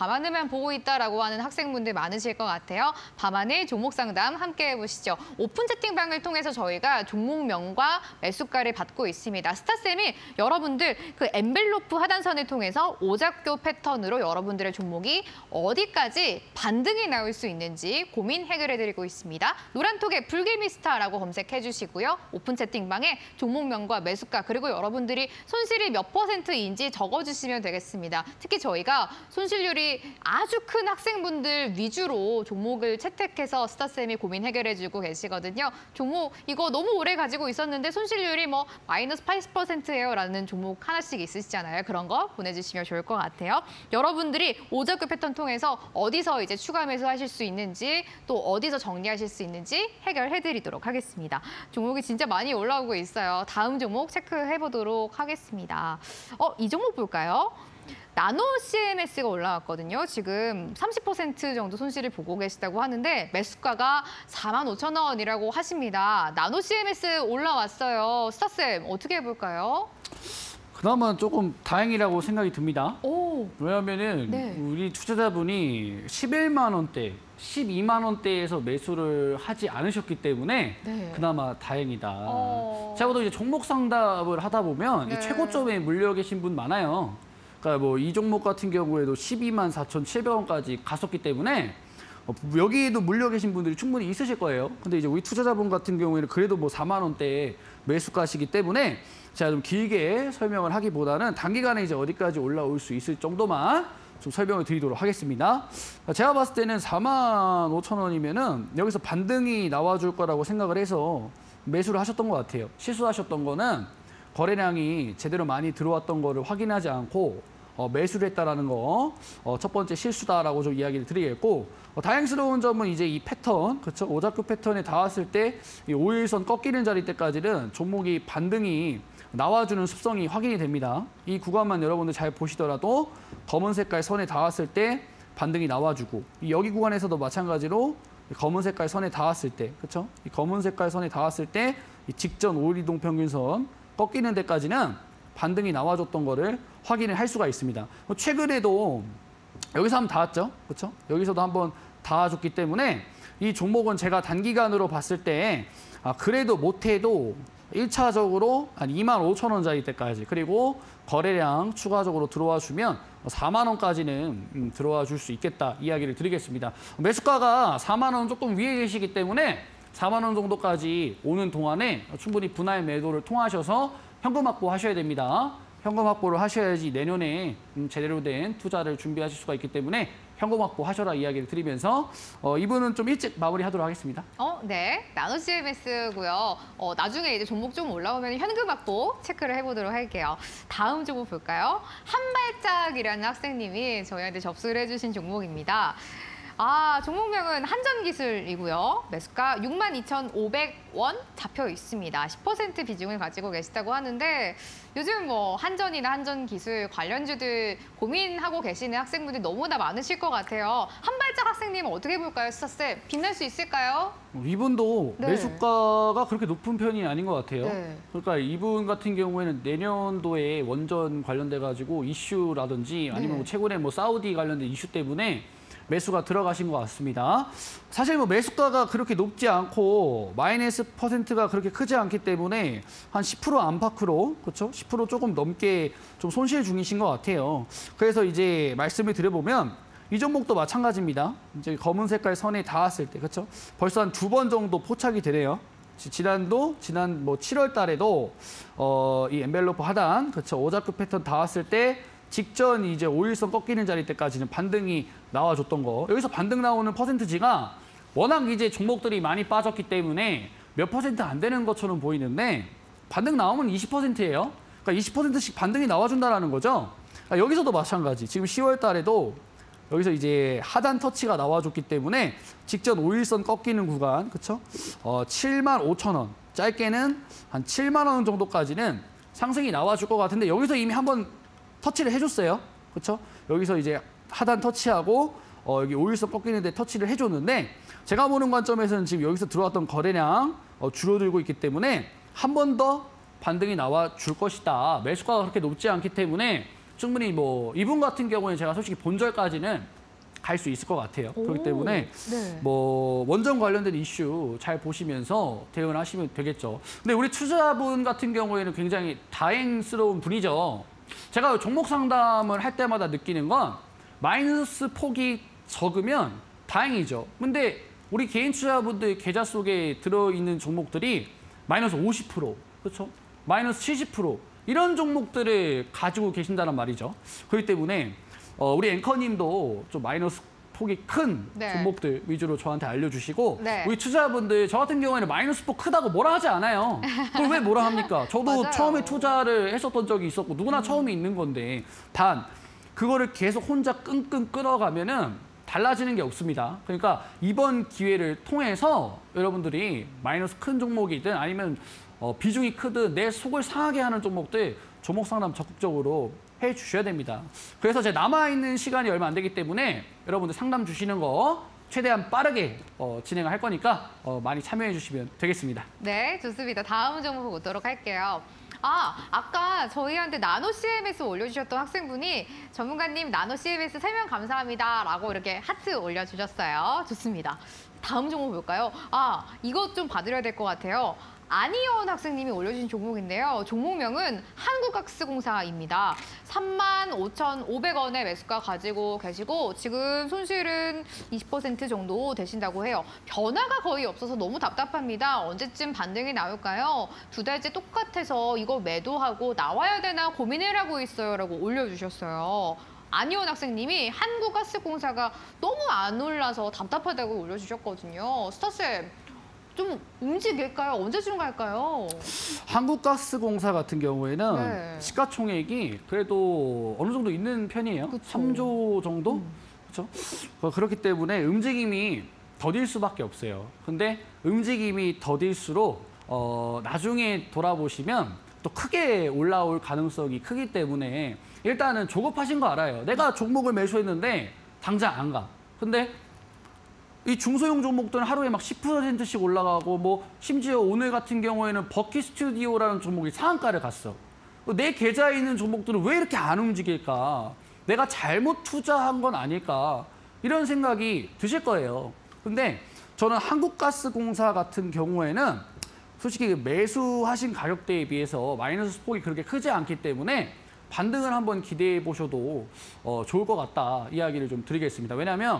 S1: 밤하늘만 보고 있다라고 하는 학생분들 많으실 것 같아요. 밤하늘 종목 상담 함께 해보시죠. 오픈 채팅방을 통해서 저희가 종목명과 매수가를 받고 있습니다. 스타쌤이 여러분들 그 엔벨로프 하단선을 통해서 오작교 패턴으로 여러분들의 종목이 어디까지 반등이 나올 수 있는지 고민 해결해드리고 있습니다. 노란톡에 불길미스타라고 검색해주시고요. 오픈 채팅방에 종목명과 매수가 그리고 여러분들이 손실이 몇 %인지 적어주시면 되겠습니다. 특히 저희가 손실률이 아주 큰 학생분들 위주로 종목을 채택해서 스타쌤이 고민 해결해주고 계시거든요. 종목 이거 너무 오래 가지고 있었는데 손실률이 뭐 마이너스 80%예요 라는 종목 하나씩 있으시잖아요. 그런 거 보내주시면 좋을 것 같아요. 여러분들이 오작교 패턴 통해서 어디서 이제 추가 매수하실 수 있는지 또 어디서 정리하실 수 있는지 해결해드리도록 하겠습니다. 종목이 진짜 많이 올라오고 있어요. 다음 종목 체크해보도록 하겠습니다. 이 종목 볼까요? 나노 CMS가 올라왔거든요. 지금 30% 정도 손실을 보고 계시다고 하는데 매수가가 45,000원이라고 하십니다. 나노 CMS 올라왔어요. 스타쌤 어떻게 해볼까요?
S2: 그나마 조금 다행이라고 생각이 듭니다.
S1: 오.
S2: 왜냐하면은
S1: 네.
S2: 우리 투자자분이 11만 원대, 12만 원대에서 매수를 하지 않으셨기 때문에
S1: 네.
S2: 그나마 다행이다. 제가 또 이제 종목 상담을 하다 보면
S1: 네.
S2: 이 최고점에 물려 계신 분 많아요. 그러니까 뭐 이 종목 같은 경우에도 12만 4,700원까지 갔었기 때문에 여기에도 물려 계신 분들이 충분히 있으실 거예요. 근데 이제 우리 투자자분 같은 경우에는 그래도 뭐 4만 원대에 매수가시기 때문에 제가 좀 길게 설명을 하기보다는 단기간에 이제 어디까지 올라올 수 있을 정도만 좀 설명을 드리도록 하겠습니다. 제가 봤을 때는 45,000원이면은 여기서 반등이 나와줄 거라고 생각을 해서 매수를 하셨던 것 같아요. 실수하셨던 거는 거래량이 제대로 많이 들어왔던 거를 확인하지 않고 매수를 했다라는 거 첫 번째 실수다라고 좀 이야기를 드리겠고 다행스러운 점은 이제 이 패턴 그렇죠 오작교 패턴에 닿았을 때 이 5일선 꺾이는 자리 때까지는 종목이 반등이 나와주는 습성이 확인이 됩니다. 이 구간만 여러분들 잘 보시더라도 검은 색깔 선에 닿았을 때 반등이 나와주고 여기 구간에서도 마찬가지로 검은 색깔 선에 닿았을 때 그렇죠 이 검은 색깔 선에 닿았을 때 이 직전 5일 이동 평균선 꺾이는 데까지는 반등이 나와줬던 거를 확인을 할 수가 있습니다. 최근에도 여기서 한번 닿았죠. 그렇죠? 여기서도 한번 닿아줬기 때문에 이 종목은 제가 단기간으로 봤을 때 그래도 못해도 1차적으로 한 25,000원짜리 때까지 그리고 거래량 추가적으로 들어와 주면 4만 원까지는 들어와 줄 수 있겠다 이야기를 드리겠습니다. 매수가가 4만 원 조금 위에 계시기 때문에 4만 원 정도까지 오는 동안에 충분히 분할 매도를 통하셔서 현금 확보하셔야 됩니다. 현금 확보를 하셔야지 내년에 제대로 된 투자를 준비하실 수가 있기 때문에 현금 확보하셔라 이야기를 드리면서 이분은 좀 일찍 마무리하도록 하겠습니다.
S1: 네. 나노 CMS고요. 나중에 이제 종목 좀 올라오면 현금 확보 체크를 해보도록 할게요. 다음 종목 볼까요? 한발짝이라는 학생님이 저희한테 접수를 해주신 종목입니다. 종목명은 한전기술이고요. 매수가 62,500원 잡혀 있습니다. 10% 비중을 가지고 계시다고 하는데 요즘 뭐 한전이나 한전기술 관련주들 고민하고 계시는 학생분들이 너무나 많으실 것 같아요. 한발짝 학생님은 어떻게 볼까요, 스타쌤? 빛날 수 있을까요?
S2: 이분도
S1: 네.
S2: 매수가가 그렇게 높은 편이 아닌 것 같아요.
S1: 네.
S2: 그러니까 이분 같은 경우에는 내년도에 원전 관련돼 가지고 이슈라든지 아니면
S1: 네.
S2: 뭐 최근에 뭐 사우디 관련된 이슈 때문에 매수가 들어가신 것 같습니다. 사실 뭐 매수가가 그렇게 높지 않고 마이너스 %가 그렇게 크지 않기 때문에 한 10% 안팎으로 그렇죠? 10% 조금 넘게 좀 손실 중이신 것 같아요. 그래서 이제 말씀을 드려보면 이 종목도 마찬가지입니다. 이제 검은 색깔 선에 닿았을 때 그렇죠? 벌써 한 2번 정도 포착이 되네요. 지난 뭐 7월 달에도 이 엔벨로프 하단 그렇죠? 오작교 패턴 닿았을 때 직전 이제 5일선 꺾이는 자리 때까지는 반등이 나와줬던 거. 여기서 반등 나오는 퍼센트지가 워낙 이제 종목들이 많이 빠졌기 때문에 몇 % 안 되는 것처럼 보이는데 반등 나오면 20%예요. 그러니까 20%씩 반등이 나와준다는 거죠. 여기서도 마찬가지. 지금 10월 달에도 여기서 이제 하단 터치가 나와줬기 때문에 직전 5일선 꺾이는 구간, 그렇죠? 75,000원. 짧게는 한 7만 원 정도까지는 상승이 나와줄 것 같은데 여기서 이미 한번 터치를 해줬어요. 그렇죠? 여기서 이제 하단 터치하고 여기 5일선 꺾이는데 터치를 해줬는데 제가 보는 관점에서는 지금 여기서 들어왔던 거래량 줄어들고 있기 때문에 한 번 더 반등이 나와 줄 것이다. 매수가가 그렇게 높지 않기 때문에 충분히 뭐 이분 같은 경우에 제가 솔직히 본절까지는 갈 수 있을 것 같아요. 그렇기 때문에
S1: 네.
S2: 뭐 원전 관련된 이슈 잘 보시면서 대응을 하시면 되겠죠. 근데 우리 투자분 같은 경우에는 굉장히 다행스러운 분이죠. 제가 종목 상담을 할 때마다 느끼는 건 마이너스 폭이 적으면 다행이죠. 근데 우리 개인 투자분들 계좌 속에 들어있는 종목들이 마이너스 50%, 그렇죠? 마이너스 70% 이런 종목들을 가지고 계신다는 말이죠. 그렇기 때문에 우리 앵커님도 좀 마이너스 폭이 큰
S1: 네.
S2: 종목들 위주로 저한테 알려주시고
S1: 네.
S2: 우리 투자분들 저 같은 경우에는 마이너스 폭 크다고 뭐라 하지 않아요. 그걸 왜 뭐라 합니까? 저도
S1: 맞아요.
S2: 처음에 투자를 했었던 적이 있었고 누구나 처음에 있는 건데 단 그거를 계속 혼자 끙끙 끌어가면은 달라지는 게 없습니다. 그러니까 이번 기회를 통해서 여러분들이 마이너스 큰 종목이든 아니면 비중이 크든 내 속을 상하게 하는 종목들 종목 상담 적극적으로 해주셔야 됩니다. 그래서 제 남아있는 시간이 얼마 안 되기 때문에 여러분들 상담 주시는 거 최대한 빠르게 진행을 할 거니까 많이 참여해 주시면 되겠습니다.
S1: 네, 좋습니다. 다음 종목 보도록 할게요. 아까 저희한테 나노 CMS 올려주셨던 학생분이 전문가님 나노 CMS 설명 감사합니다 라고 이렇게 하트 올려주셨어요. 좋습니다. 다음 종목 볼까요? 이것 좀 봐드려야 될 것 같아요. 안희원 학생님이 올려주신 종목인데요. 종목명은 한국가스공사입니다. 35,500원의 매수가 가지고 계시고 지금 손실은 20% 정도 되신다고 해요. 변화가 거의 없어서 너무 답답합니다. 언제쯤 반등이 나올까요? 2달째 똑같아서 이거 매도하고 나와야 되나 고민을 하고 있어요 라고 올려주셨어요. 안희원 학생님이 한국가스공사가 너무 안 올라서 답답하다고 올려주셨거든요. 스타쌤. 좀 움직일까요? 언제쯤 갈까요?
S2: 한국가스공사 같은 경우에는
S1: 네.
S2: 시가총액이 그래도 어느 정도 있는 편이에요.
S1: 그쵸.
S2: 3조 정도? 그렇죠? 그렇기 때문에 움직임이 더딜 수밖에 없어요. 근데 움직임이 더딜수록 나중에 돌아보시면 또 크게 올라올 가능성이 크기 때문에 일단은 조급하신 거 알아요. 내가 종목을 매수했는데 당장 안 가. 근데 이 중소형 종목들은 하루에 막 10%씩 올라가고 뭐 심지어 오늘 같은 경우에는 버키 스튜디오라는 종목이 상한가를 갔어. 내 계좌에 있는 종목들은 왜 이렇게 안 움직일까? 내가 잘못 투자한 건 아닐까? 이런 생각이 드실 거예요. 근데 저는 한국가스공사 같은 경우에는 솔직히 매수하신 가격대에 비해서 마이너스 폭이 그렇게 크지 않기 때문에 반등을 한번 기대해 보셔도 좋을 것 같다 이야기를 좀 드리겠습니다. 왜냐하면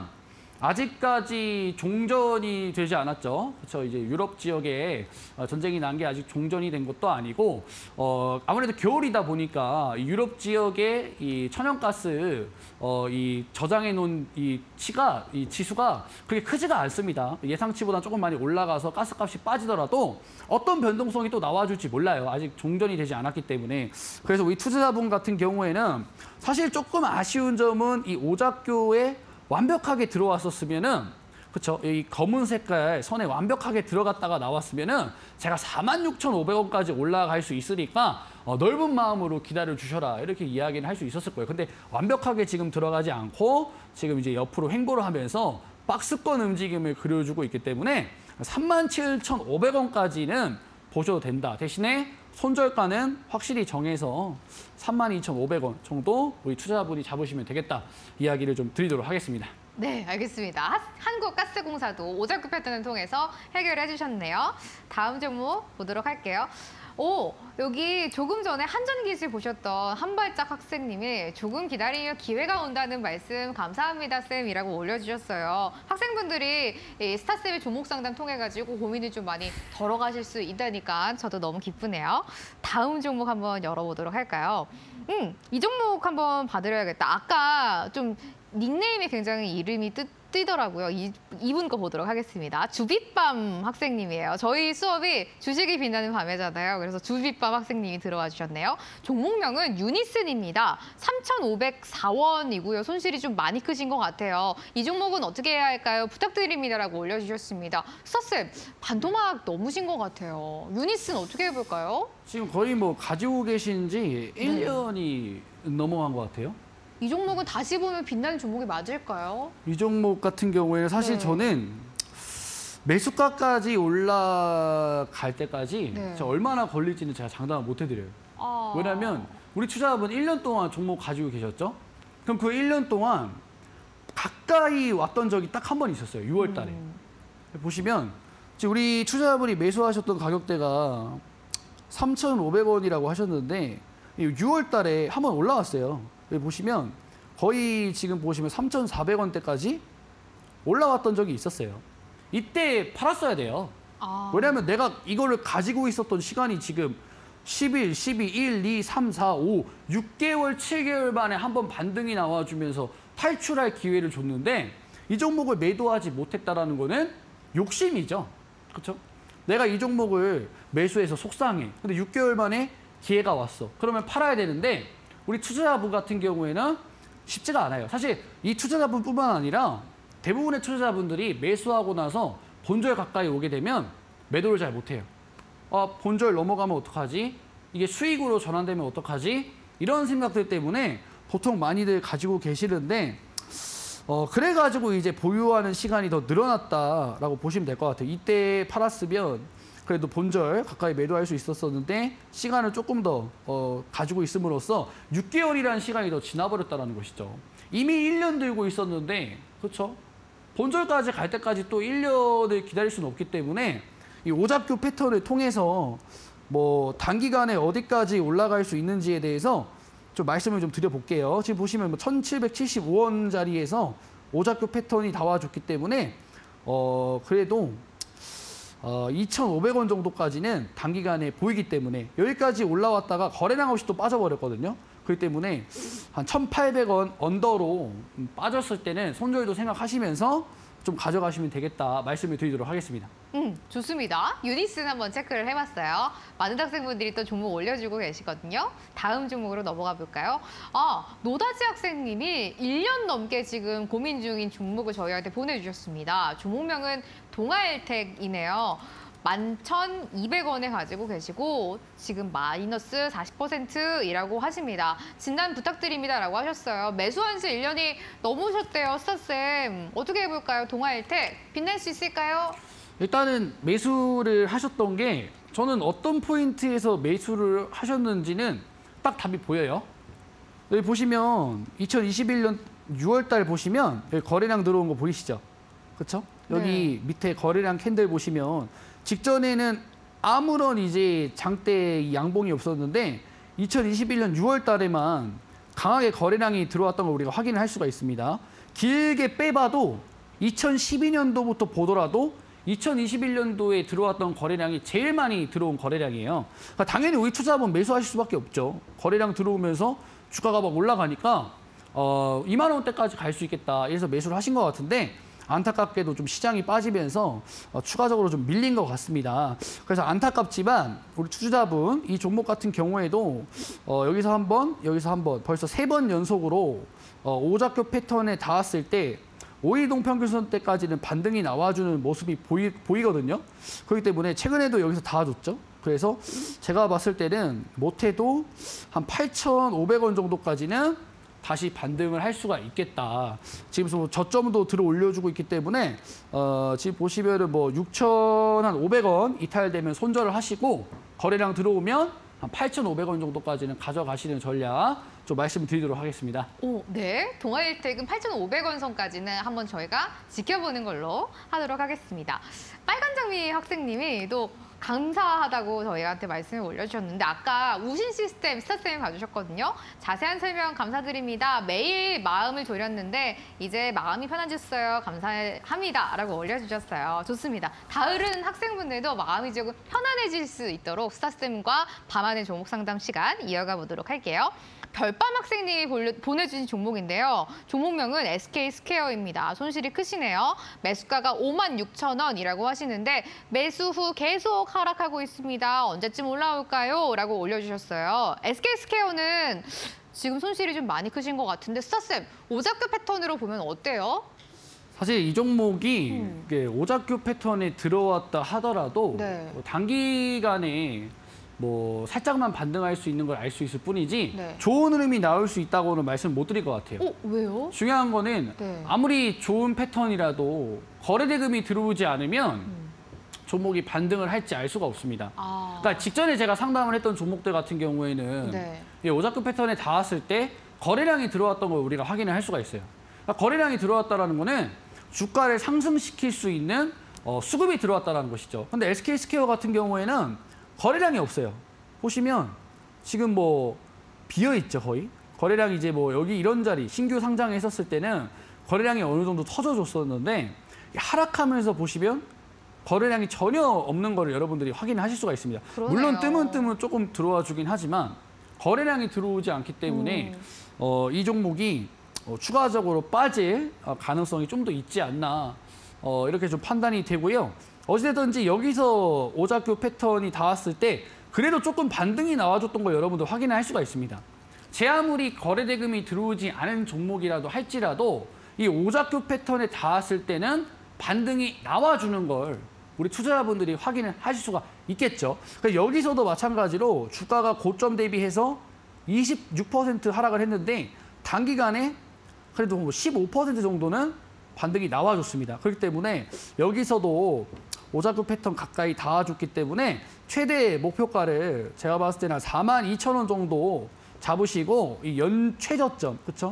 S2: 아직까지 종전이 되지 않았죠. 그렇죠. 이제 유럽 지역에 전쟁이 난 게 아직 종전이 된 것도 아니고 아무래도 겨울이다 보니까 유럽 지역의 이 천연가스 이 저장해 놓은 이 지수가 그렇게 크지가 않습니다. 예상치보다 조금 많이 올라가서 가스값이 빠지더라도 어떤 변동성이 또 나와줄지 몰라요. 아직 종전이 되지 않았기 때문에. 그래서 우리 투자자분 같은 경우에는 사실 조금 아쉬운 점은 이 오작교에 완벽하게 들어왔었으면은, 그렇죠? 이 검은 색깔 선에 완벽하게 들어갔다가 나왔으면은 제가 46,500원까지 올라갈 수 있으니까 넓은 마음으로 기다려 주셔라 이렇게 이야기를 할 수 있었을 거예요. 근데 완벽하게 지금 들어가지 않고 지금 이제 옆으로 횡보를 하면서 박스권 움직임을 그려주고 있기 때문에 37,500원까지는 보셔도 된다. 대신에 손절가는 확실히 정해서 32,500원 정도 우리 투자자분이 잡으시면 되겠다 이야기를 좀 드리도록 하겠습니다.
S1: 네, 알겠습니다. 한국가스공사도 오작급 패턴을 통해서 해결해 주셨네요. 다음 종목 보도록 할게요. 여기 조금 전에 한전기술 보셨던 한발짝 학생님이 조금 기다리면 기회가 온다는 말씀 감사합니다, 쌤이라고 올려주셨어요. 학생분들이 이 스타쌤의 종목 상담 통해가지고 고민을 좀 많이 덜어가실 수 있다니까 저도 너무 기쁘네요. 다음 종목 한번 열어보도록 할까요? 이 종목 한번 봐드려야겠다. 아까 좀 닉네임이 굉장히 이름이 뜨더라고요. 이분 거 보도록 하겠습니다. 주빗밤 학생님이에요. 저희 수업이 주식이 빛나는 밤이잖아요. 그래서 주빗밤 학생님이 들어와 주셨네요. 종목명은 유니슨입니다. 3,504원이고요. 손실이 좀 많이 크신 것 같아요. 이 종목은 어떻게 해야 할까요? 부탁드립니다라고 올려주셨습니다. 스타쌤, 반토막 넘으신 것 같아요. 유니슨 어떻게 해볼까요?
S2: 지금 거의 뭐 가지고 계신 지 1년이 넘어간 것 같아요.
S1: 이 종목은 다시 보면 빛나는 종목이 맞을까요?
S2: 이 종목 같은 경우에는 사실 저는 매수가까지 올라갈 때까지 진짜 얼마나 걸릴지는 제가 장담을 못 해드려요. 왜냐하면 우리 투자자분 1년 동안 종목 가지고 계셨죠? 그럼 그 1년 동안 가까이 왔던 적이 딱 한 번 있었어요. 6월 달에. 보시면 지금 우리 투자자분이 매수하셨던 가격대가 3,500원이라고 하셨는데 6월 달에 한 번 올라왔어요. 여기 보시면 거의 지금 보시면 3,400원대까지 올라왔던 적이 있었어요. 이때 팔았어야 돼요. 왜냐하면 내가 이거를 가지고 있었던 시간이 지금 10일, 12, 1, 2, 3, 4, 5, 6개월, 7개월 만에 한 번 반등이 나와주면서 탈출할 기회를 줬는데 이 종목을 매도하지 못했다라는 거는 욕심이죠. 그렇죠? 내가 이 종목을 매수해서 속상해. 근데 6개월 만에 기회가 왔어. 그러면 팔아야 되는데 우리 투자자분 같은 경우에는 쉽지가 않아요. 사실 이 투자자분뿐만 아니라 대부분의 투자자분들이 매수하고 나서 본절 가까이 오게 되면 매도를 잘 못해요. 본절 넘어가면 어떡하지? 이게 수익으로 전환되면 어떡하지? 이런 생각들 때문에 보통 많이들 가지고 계시는데 그래가지고 이제 보유하는 시간이 더 늘어났다라고 보시면 될 것 같아요. 이때 팔았으면 그래도 본절 가까이 매도할 수 있었었는데 시간을 조금 더 가지고 있음으로써 6개월이라는 시간이 더 지나버렸다는 것이죠. 이미 1년 들고 있었는데 그렇죠? 본절까지 갈 때까지 또 1년을 기다릴 수는 없기 때문에 이 오작교 패턴을 통해서 뭐 단기간에 어디까지 올라갈 수 있는지에 대해서 좀 말씀을 좀 드려볼게요. 지금 보시면 1,775원짜리에서 오작교 패턴이 나와줬기 때문에 그래도 2,500원 정도까지는 단기간에 보이기 때문에 여기까지 올라왔다가 거래량 없이 또 빠져버렸거든요. 그렇기 때문에 한 1,800원 언더로 빠졌을 때는 손절도 생각하시면서 좀 가져가시면 되겠다 말씀을 드리도록 하겠습니다.
S1: 좋습니다. 유니스는 한번 체크를 해봤어요. 많은 학생분들이 또 종목 올려주고 계시거든요. 다음 종목으로 넘어가 볼까요? 노다지 학생님이 1년 넘게 지금 고민 중인 종목을 저희한테 보내주셨습니다. 종목명은 동아일텍이네요. 11,200원에 가지고 계시고 지금 마이너스 40%이라고 하십니다. 진단 부탁드립니다라고 하셨어요. 매수한 지 1년이 넘으셨대요. 스타쌤. 어떻게 해볼까요? 동아일텍 빛낼 수 있을까요?
S2: 일단은 매수를 하셨던 게 저는 어떤 포인트에서 매수를 하셨는지는 딱 답이 보여요. 여기 보시면 2021년 6월 달 보시면 여기 거래량 들어온 거 보이시죠? 그렇죠? 여기 밑에 거래량 캔들 보시면 직전에는 아무런 이제 장대 양봉이 없었는데 2021년 6월 달에만 강하게 거래량이 들어왔던 걸 우리가 확인을 할 수가 있습니다. 길게 빼봐도 2012년도부터 보더라도 2021년도에 들어왔던 거래량이 제일 많이 들어온 거래량이에요. 그러니까 당연히 우리 투자자분 매수하실 수밖에 없죠. 거래량 들어오면서 주가가 막 올라가니까 2만 원대까지 갈 수 있겠다. 그래서 매수를 하신 것 같은데 안타깝게도 좀 시장이 빠지면서 추가적으로 좀 밀린 것 같습니다. 그래서 안타깝지만 우리 투자자분 이 종목 같은 경우에도 여기서 한 번, 여기서 한 번 벌써 3번 연속으로 오작교 패턴에 닿았을 때 5일 평균선 때까지는 반등이 나와주는 모습이 보이거든요. 그렇기 때문에 최근에도 여기서 닿아줬죠. 그래서 제가 봤을 때는 못해도 한 8,500원 정도까지는 다시 반등을 할 수가 있겠다. 지금 저점도 들어 올려주고 있기 때문에 지금 보시면은 뭐 6,500원 이탈되면 손절을 하시고 거래량 들어오면 한 8,500원 정도까지는 가져가시는 전략 좀 말씀드리도록 하겠습니다.
S1: 네. 동아일텍은 8,500원 선까지는 한번 저희가 지켜보는 걸로 하도록 하겠습니다. 빨간장미 학생님이 또 감사하다고 저희한테 말씀을 올려주셨는데 아까 우신 시스템 스타쌤이 봐주셨거든요. 자세한 설명 감사드립니다. 매일 마음을 졸였는데 이제 마음이 편해졌어요. 감사합니다. 라고 올려주셨어요. 좋습니다. 다른 학생분들도 마음이 조금 편안해질 수 있도록 스타쌤과 밤하늘 종목 상담 시간 이어가 보도록 할게요. 별밤 학생님이 보내주신 종목인데요. 종목명은 SK스퀘어입니다. 손실이 크시네요. 매수가가 56,000원이라고 하시는데 매수 후 계속 하락하고 있습니다. 언제쯤 올라올까요? 라고 올려주셨어요. SK스퀘어는 지금 손실이 좀 많이 크신 것 같은데 스타쌤, 오작교 패턴으로 보면 어때요?
S2: 사실 이 종목이 오작교 패턴에 들어왔다 하더라도
S1: 네.
S2: 단기간에 뭐 살짝만 반등할 수 있는 걸 알 수 있을 뿐이지
S1: 네.
S2: 좋은 흐름이 나올 수 있다고는 말씀 못 드릴 것 같아요.
S1: 왜요?
S2: 중요한 거는
S1: 네.
S2: 아무리 좋은 패턴이라도 거래대금이 들어오지 않으면 종목이 반등을 할지 알 수가 없습니다. 그러니까 직전에 제가 상담을 했던 종목들 같은 경우에는
S1: 네.
S2: 이 오작교 패턴에 닿았을 때 거래량이 들어왔던 걸 우리가 확인을 할 수가 있어요. 그러니까 거래량이 들어왔다는 거는 주가를 상승시킬 수 있는 수급이 들어왔다는 것이죠. 근데 SK스퀘어 같은 경우에는 거래량이 없어요. 보시면 지금 뭐 비어 있죠, 거의. 거래량이 이제 뭐 여기 이런 자리 신규 상장했었을 때는 거래량이 어느 정도 터져줬었는데 하락하면서 보시면 거래량이 전혀 없는 거를 여러분들이 확인하실 수가 있습니다.
S1: 그러네요.
S2: 물론 뜨문뜨문 조금 들어와 주긴 하지만 거래량이 들어오지 않기 때문에 이 종목이 추가적으로 빠질 가능성이 좀 더 있지 않나 이렇게 좀 판단이 되고요. 어찌됐든지 여기서 오작교 패턴이 닿았을 때 그래도 조금 반등이 나와줬던 걸 여러분들 확인할 수가 있습니다. 제 아무리 거래대금이 들어오지 않은 종목이라도 할지라도 이 오작교 패턴에 닿았을 때는 반등이 나와주는 걸 우리 투자자분들이 확인을 하실 수가 있겠죠. 그러니까 여기서도 마찬가지로 주가가 고점 대비해서 26% 하락을 했는데 단기간에 그래도 뭐 15% 정도는 반등이 나와줬습니다. 그렇기 때문에 여기서도 오작교 패턴 가까이 닿아줬기 때문에 최대 목표가를 제가 봤을 때는 42,000원 정도 잡으시고 이 연 최저점, 그렇죠?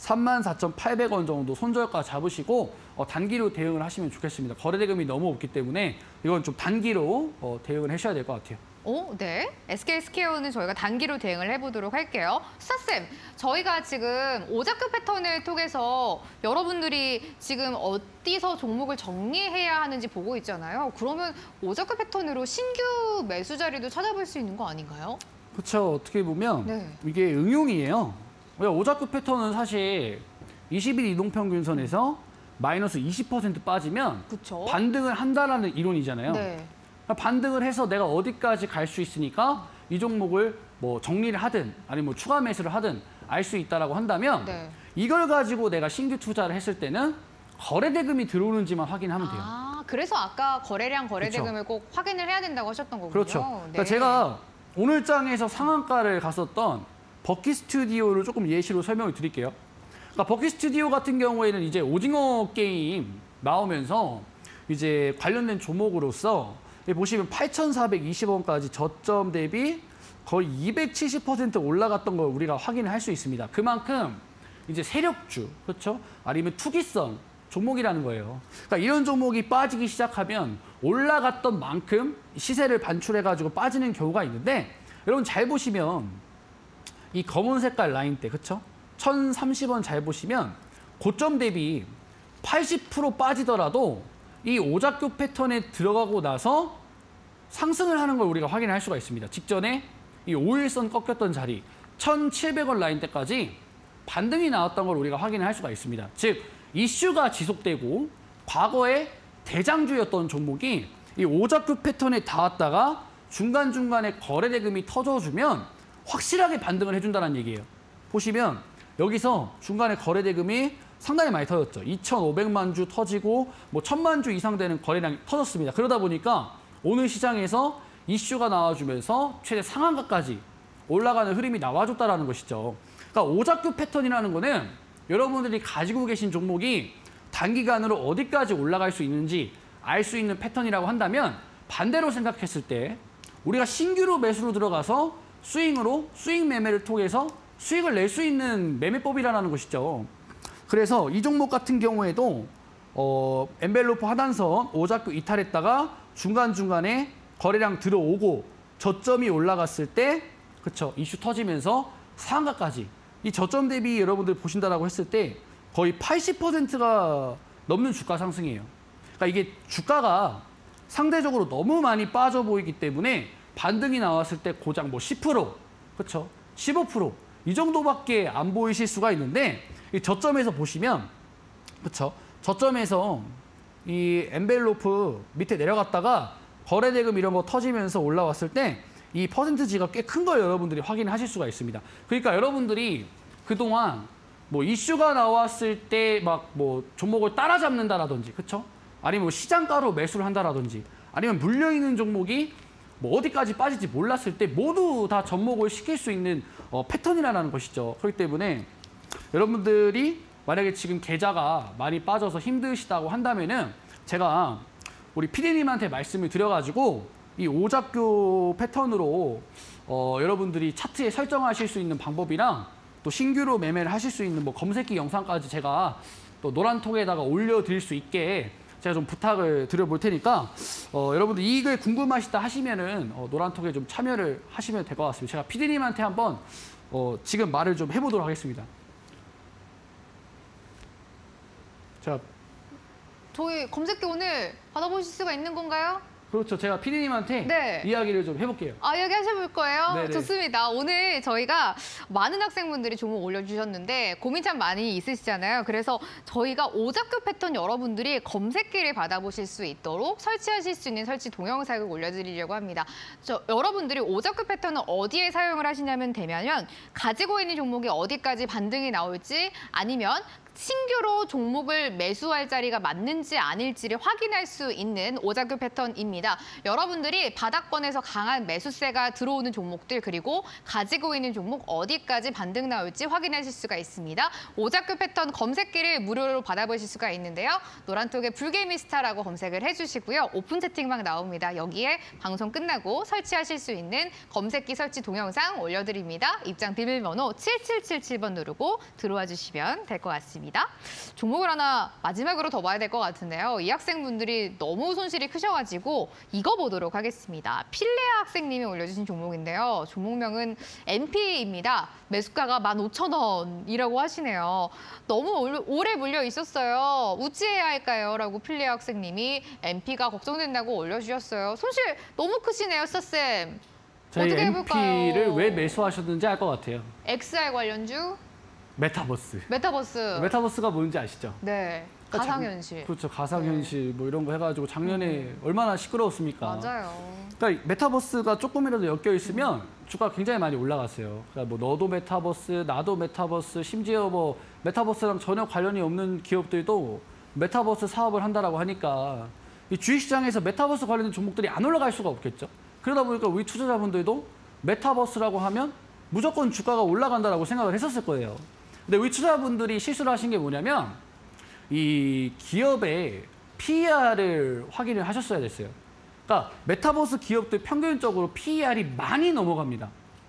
S2: 34,800원 정도 손절가 잡으시고 단기로 대응을 하시면 좋겠습니다. 거래대금이 너무 없기 때문에 이건 좀 단기로 대응을 하셔야 될 것 같아요.
S1: 네. SK스퀘어는 저희가 단기로 대응을 해보도록 할게요. 수사쌤, 저희가 지금 오작교 패턴을 통해서 여러분들이 지금 어디서 종목을 정리해야 하는지 보고 있잖아요. 그러면 오작교 패턴으로 신규 매수 자리도 찾아볼 수 있는 거 아닌가요?
S2: 그렇죠. 어떻게 보면
S1: 네.
S2: 이게 응용이에요. 오작교 패턴은 사실 20일 이동평균선에서 마이너스 20% 빠지면
S1: 그쵸?
S2: 반등을 한다라는 이론이잖아요.
S1: 네.
S2: 반등을 해서 내가 어디까지 갈 수 있으니까 이 종목을 뭐 정리를 하든 아니면 뭐 추가 매수를 하든 알 수 있다라고 한다면
S1: 네.
S2: 이걸 가지고 내가 신규 투자를 했을 때는 거래대금이 들어오는지만 확인하면 돼요.
S1: 그래서 아까 거래량, 거래대금을 꼭 확인을 해야 된다고 하셨던 거군요.
S2: 그렇죠. 그러니까 제가 오늘 장에서 상한가를 갔었던 버키 스튜디오를 조금 예시로 설명을 드릴게요. 그러니까 버키 스튜디오 같은 경우에는 이제 오징어 게임 나오면서 이제 관련된 종목으로서 보시면 8,420원까지 저점 대비 거의 270% 올라갔던 걸 우리가 확인을 할 수 있습니다. 그만큼 이제 세력주, 그렇죠? 아니면 투기성 종목이라는 거예요. 그러니까 이런 종목이 빠지기 시작하면 올라갔던 만큼 시세를 반출해가지고 빠지는 경우가 있는데 여러분 잘 보시면 이 검은 색깔 라인대, 그렇죠? 1,030원 잘 보시면 고점 대비 80% 빠지더라도 이 오작교 패턴에 들어가고 나서 상승을 하는 걸 우리가 확인할 수가 있습니다. 직전에 이 5일선 꺾였던 자리 1,700원 라인대까지 반등이 나왔던 걸 우리가 확인할 수가 있습니다. 즉 이슈가 지속되고 과거에 대장주였던 종목이 이 오작교 패턴에 닿았다가 중간중간에 거래대금이 터져주면 확실하게 반등을 해준다는 얘기예요. 보시면 여기서 중간에 거래대금이 상당히 많이 터졌죠. 2,500만 주 터지고 뭐 1,000만 주 이상 되는 거래량이 터졌습니다. 그러다 보니까 오늘 시장에서 이슈가 나와주면서 최대 상한가까지 올라가는 흐름이 나와줬다는 것이죠. 그러니까 오작교 패턴이라는 거는 여러분들이 가지고 계신 종목이 단기간으로 어디까지 올라갈 수 있는지 알 수 있는 패턴이라고 한다면 반대로 생각했을 때 우리가 신규로 매수로 들어가서 수익 매매를 통해서 수익을 낼 수 있는 매매법이라는 것이죠. 그래서 이 종목 같은 경우에도 엔벨로프 하단선 오작교 이탈했다가 중간중간에 거래량 들어오고 저점이 올라갔을 때 그쵸 이슈 터지면서 상한가까지 이 저점 대비 여러분들 보신다라고 했을 때 거의 80%가 넘는 주가 상승이에요. 그러니까 이게 주가가 상대적으로 너무 많이 빠져 보이기 때문에 반등이 나왔을 때 고작 뭐 10%, 그렇죠? 15% 이 정도밖에 안 보이실 수가 있는데 이 저점에서 보시면 그렇죠? 저점에서 이 엔벨로프 밑에 내려갔다가 거래대금 이런 거 터지면서 올라왔을 때 이 퍼센트지가 꽤 큰 걸 여러분들이 확인하실 수가 있습니다. 그러니까 여러분들이 그동안 뭐 이슈가 나왔을 때 막 뭐 종목을 따라잡는다라든지, 그렇죠? 아니면 뭐 시장가로 매수를 한다라든지, 아니면 물려 있는 종목이 뭐 어디까지 빠질지 몰랐을 때 모두 다 접목을 시킬 수 있는 패턴이라는 것이죠. 그렇기 때문에 여러분들이 만약에 지금 계좌가 많이 빠져서 힘드시다고 한다면은 제가 우리 PD님한테 말씀을 드려가지고 이 오작교 패턴으로 여러분들이 차트에 설정하실 수 있는 방법이랑 또 신규로 매매를 하실 수 있는 뭐 검색기 영상까지 제가 또 노란톡에다가 올려드릴 수 있게 제가 좀 부탁을 드려볼 테니까 여러분들 이익을 궁금하시다 하시면은 노란톡에 좀 참여를 하시면 될 것 같습니다. 제가 PD님한테 한번 지금 말을 좀 해보도록 하겠습니다. 자,
S1: 저희 검색기 오늘 받아보실 수가 있는 건가요?
S2: 그렇죠. 제가 PD님한테
S1: 네.
S2: 이야기를 좀 해볼게요.
S1: 이야기 하셔볼 거예요?
S2: 네네.
S1: 좋습니다. 오늘 저희가 많은 학생분들이 종목 올려주셨는데 고민 참 많이 있으시잖아요. 그래서 저희가 오작교 패턴 여러분들이 검색기를 받아보실 수 있도록 설치하실 수 있는 설치 동영상을 올려드리려고 합니다. 여러분들이 오작교 패턴을 어디에 사용을 하시냐면 되면 가지고 있는 종목이 어디까지 반등이 나올지 아니면 신규로 종목을 매수할 자리가 맞는지 아닐지를 확인할 수 있는 오작교 패턴입니다. 여러분들이 바닥권에서 강한 매수세가 들어오는 종목들 그리고 가지고 있는 종목 어디까지 반등 나올지 확인하실 수가 있습니다. 오작교 패턴 검색기를 무료로 받아보실 수가 있는데요. 노란톡에 불개미스타라고 검색을 해주시고요. 오픈 채팅방 나옵니다. 여기에 방송 끝나고 설치하실 수 있는 검색기 설치 동영상 올려드립니다. 입장 비밀번호 7777번 누르고 들어와 주시면 될 것 같습니다. 종목을 하나 마지막으로 더 봐야 될 것 같은데요. 이 학생분들이 너무 손실이 크셔가지고 이거 보도록 하겠습니다. 필레아 학생님이 올려주신 종목인데요. 종목명은 MP입니다. 매수가가 15,000원이라고 하시네요. 너무 오래 물려 있었어요. 우찌해야 할까요? 라고 필레아 학생님이 MP가 걱정된다고 올려주셨어요. 손실 너무 크시네요, 스타쌤.
S2: 저희
S1: 어떻게 해볼까요?
S2: MP를 왜 매수하셨는지 알 것 같아요.
S1: XR 관련주?
S2: 메타버스.
S1: 메타버스가
S2: 뭔지 아시죠?
S1: 네. 가상현실.
S2: 그렇죠. 가상현실 뭐 이런 거 해가지고 작년에 얼마나 시끄러웠습니까?
S1: 맞아요.
S2: 그러니까 메타버스가 조금이라도 엮여 있으면 주가가 굉장히 많이 올라갔어요. 그러니까 뭐 너도 메타버스, 나도 메타버스, 심지어 뭐 메타버스랑 전혀 관련이 없는 기업들도 메타버스 사업을 한다라고 하니까 이 주식시장에서 메타버스 관련된 종목들이 안 올라갈 수가 없겠죠. 그러다 보니까 우리 투자자분들도 메타버스라고 하면 무조건 주가가 올라간다라고 생각을 했었을 거예요. 근데 우리 투자자분들이 실수를 하신 게 뭐냐면 이 기업의 PER을 확인을 하셨어야 됐어요. 그러니까 메타버스 기업들 평균적으로 PER이 많이 넘어갑니다.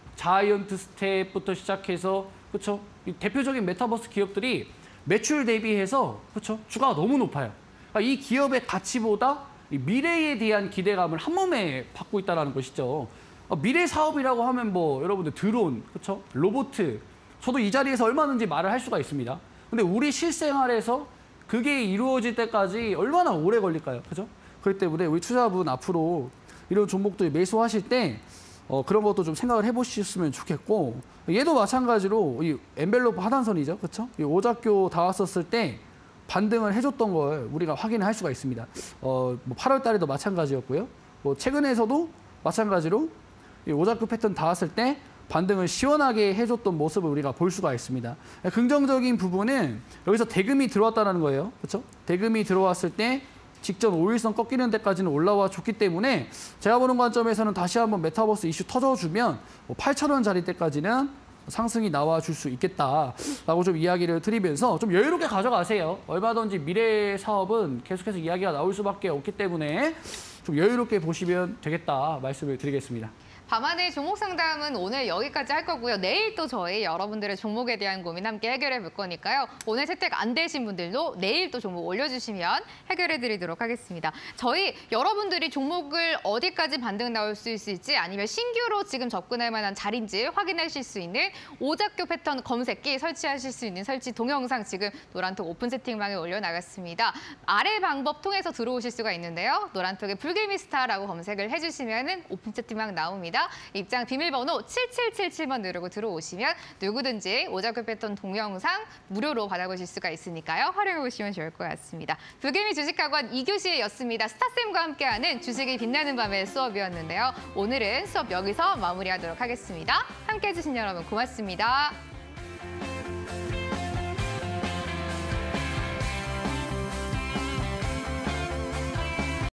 S2: 자이언트 스텝부터 시작해서 그렇죠? 대표적인 메타버스 기업들이 매출 대비해서 그렇죠? 주가가 너무 높아요. 그러니까 이 기업의 가치보다 이 미래에 대한 기대감을 한 몸에 받고 있다는 것이죠. 미래 사업이라고 하면 뭐 여러분들 드론, 그렇죠? 로보트. 저도 이 자리에서 얼마든지 말을 할 수가 있습니다. 근데 우리 실생활에서 그게 이루어질 때까지 얼마나 오래 걸릴까요? 그죠? 그렇기 때문에 우리 투자분 앞으로 이런 종목들 매수하실 때 그런 것도 좀 생각을 해보셨으면 좋겠고 얘도 마찬가지로 이 엔벨로프 하단선이죠. 그렇죠? 이 오작교 다 왔었을 때 반등을 해줬던 걸 우리가 확인할 수가 있습니다. 뭐 8월 달에도 마찬가지였고요. 뭐 최근에서도 마찬가지로 이 오작교 패턴 다 왔을 때 반등을 시원하게 해줬던 모습을 우리가 볼 수가 있습니다. 긍정적인 부분은 여기서 대금이 들어왔다는 거예요. 그렇죠? 대금이 들어왔을 때 직전 5일선 꺾이는 데까지는 올라와 줬기 때문에 제가 보는 관점에서는 다시 한번 메타버스 이슈 터져주면 8,000원 자리 때까지는 상승이 나와 줄 수 있겠다라고 좀 이야기를 드리면서 좀 여유롭게 가져가세요. 얼마든지 미래 사업은 계속해서 이야기가 나올 수밖에 없기 때문에 좀 여유롭게 보시면 되겠다 말씀을 드리겠습니다.
S1: 밤하늘 종목 상담은 오늘 여기까지 할 거고요. 내일 또 저희 여러분들의 종목에 대한 고민 함께 해결해 볼 거니까요. 오늘 채택 안 되신 분들도 내일 또 종목 올려주시면 해결해 드리도록 하겠습니다. 저희 여러분들이 종목을 어디까지 반등 나올 수 있을지 아니면 신규로 지금 접근할 만한 자리인지 확인하실 수 있는 오작교 패턴 검색기 설치하실 수 있는 설치 동영상 지금 노란톡 오픈 채팅방에 올려나갔습니다. 아래 방법 통해서 들어오실 수가 있는데요. 노란톡에 불개미스타라고 검색을 해주시면 오픈 채팅방 나옵니다. 입장 비밀번호 7777번 누르고 들어오시면 누구든지 오작교 패턴 동영상 무료로 받아보실 수가 있으니까요. 활용해 보시면 좋을 것 같습니다. 불개미 주식학원 2교시였습니다. 스타쌤과 함께하는 주식이 빛나는 밤의 수업이었는데요. 오늘은 수업 여기서 마무리하도록 하겠습니다. 함께해 주신 여러분 고맙습니다.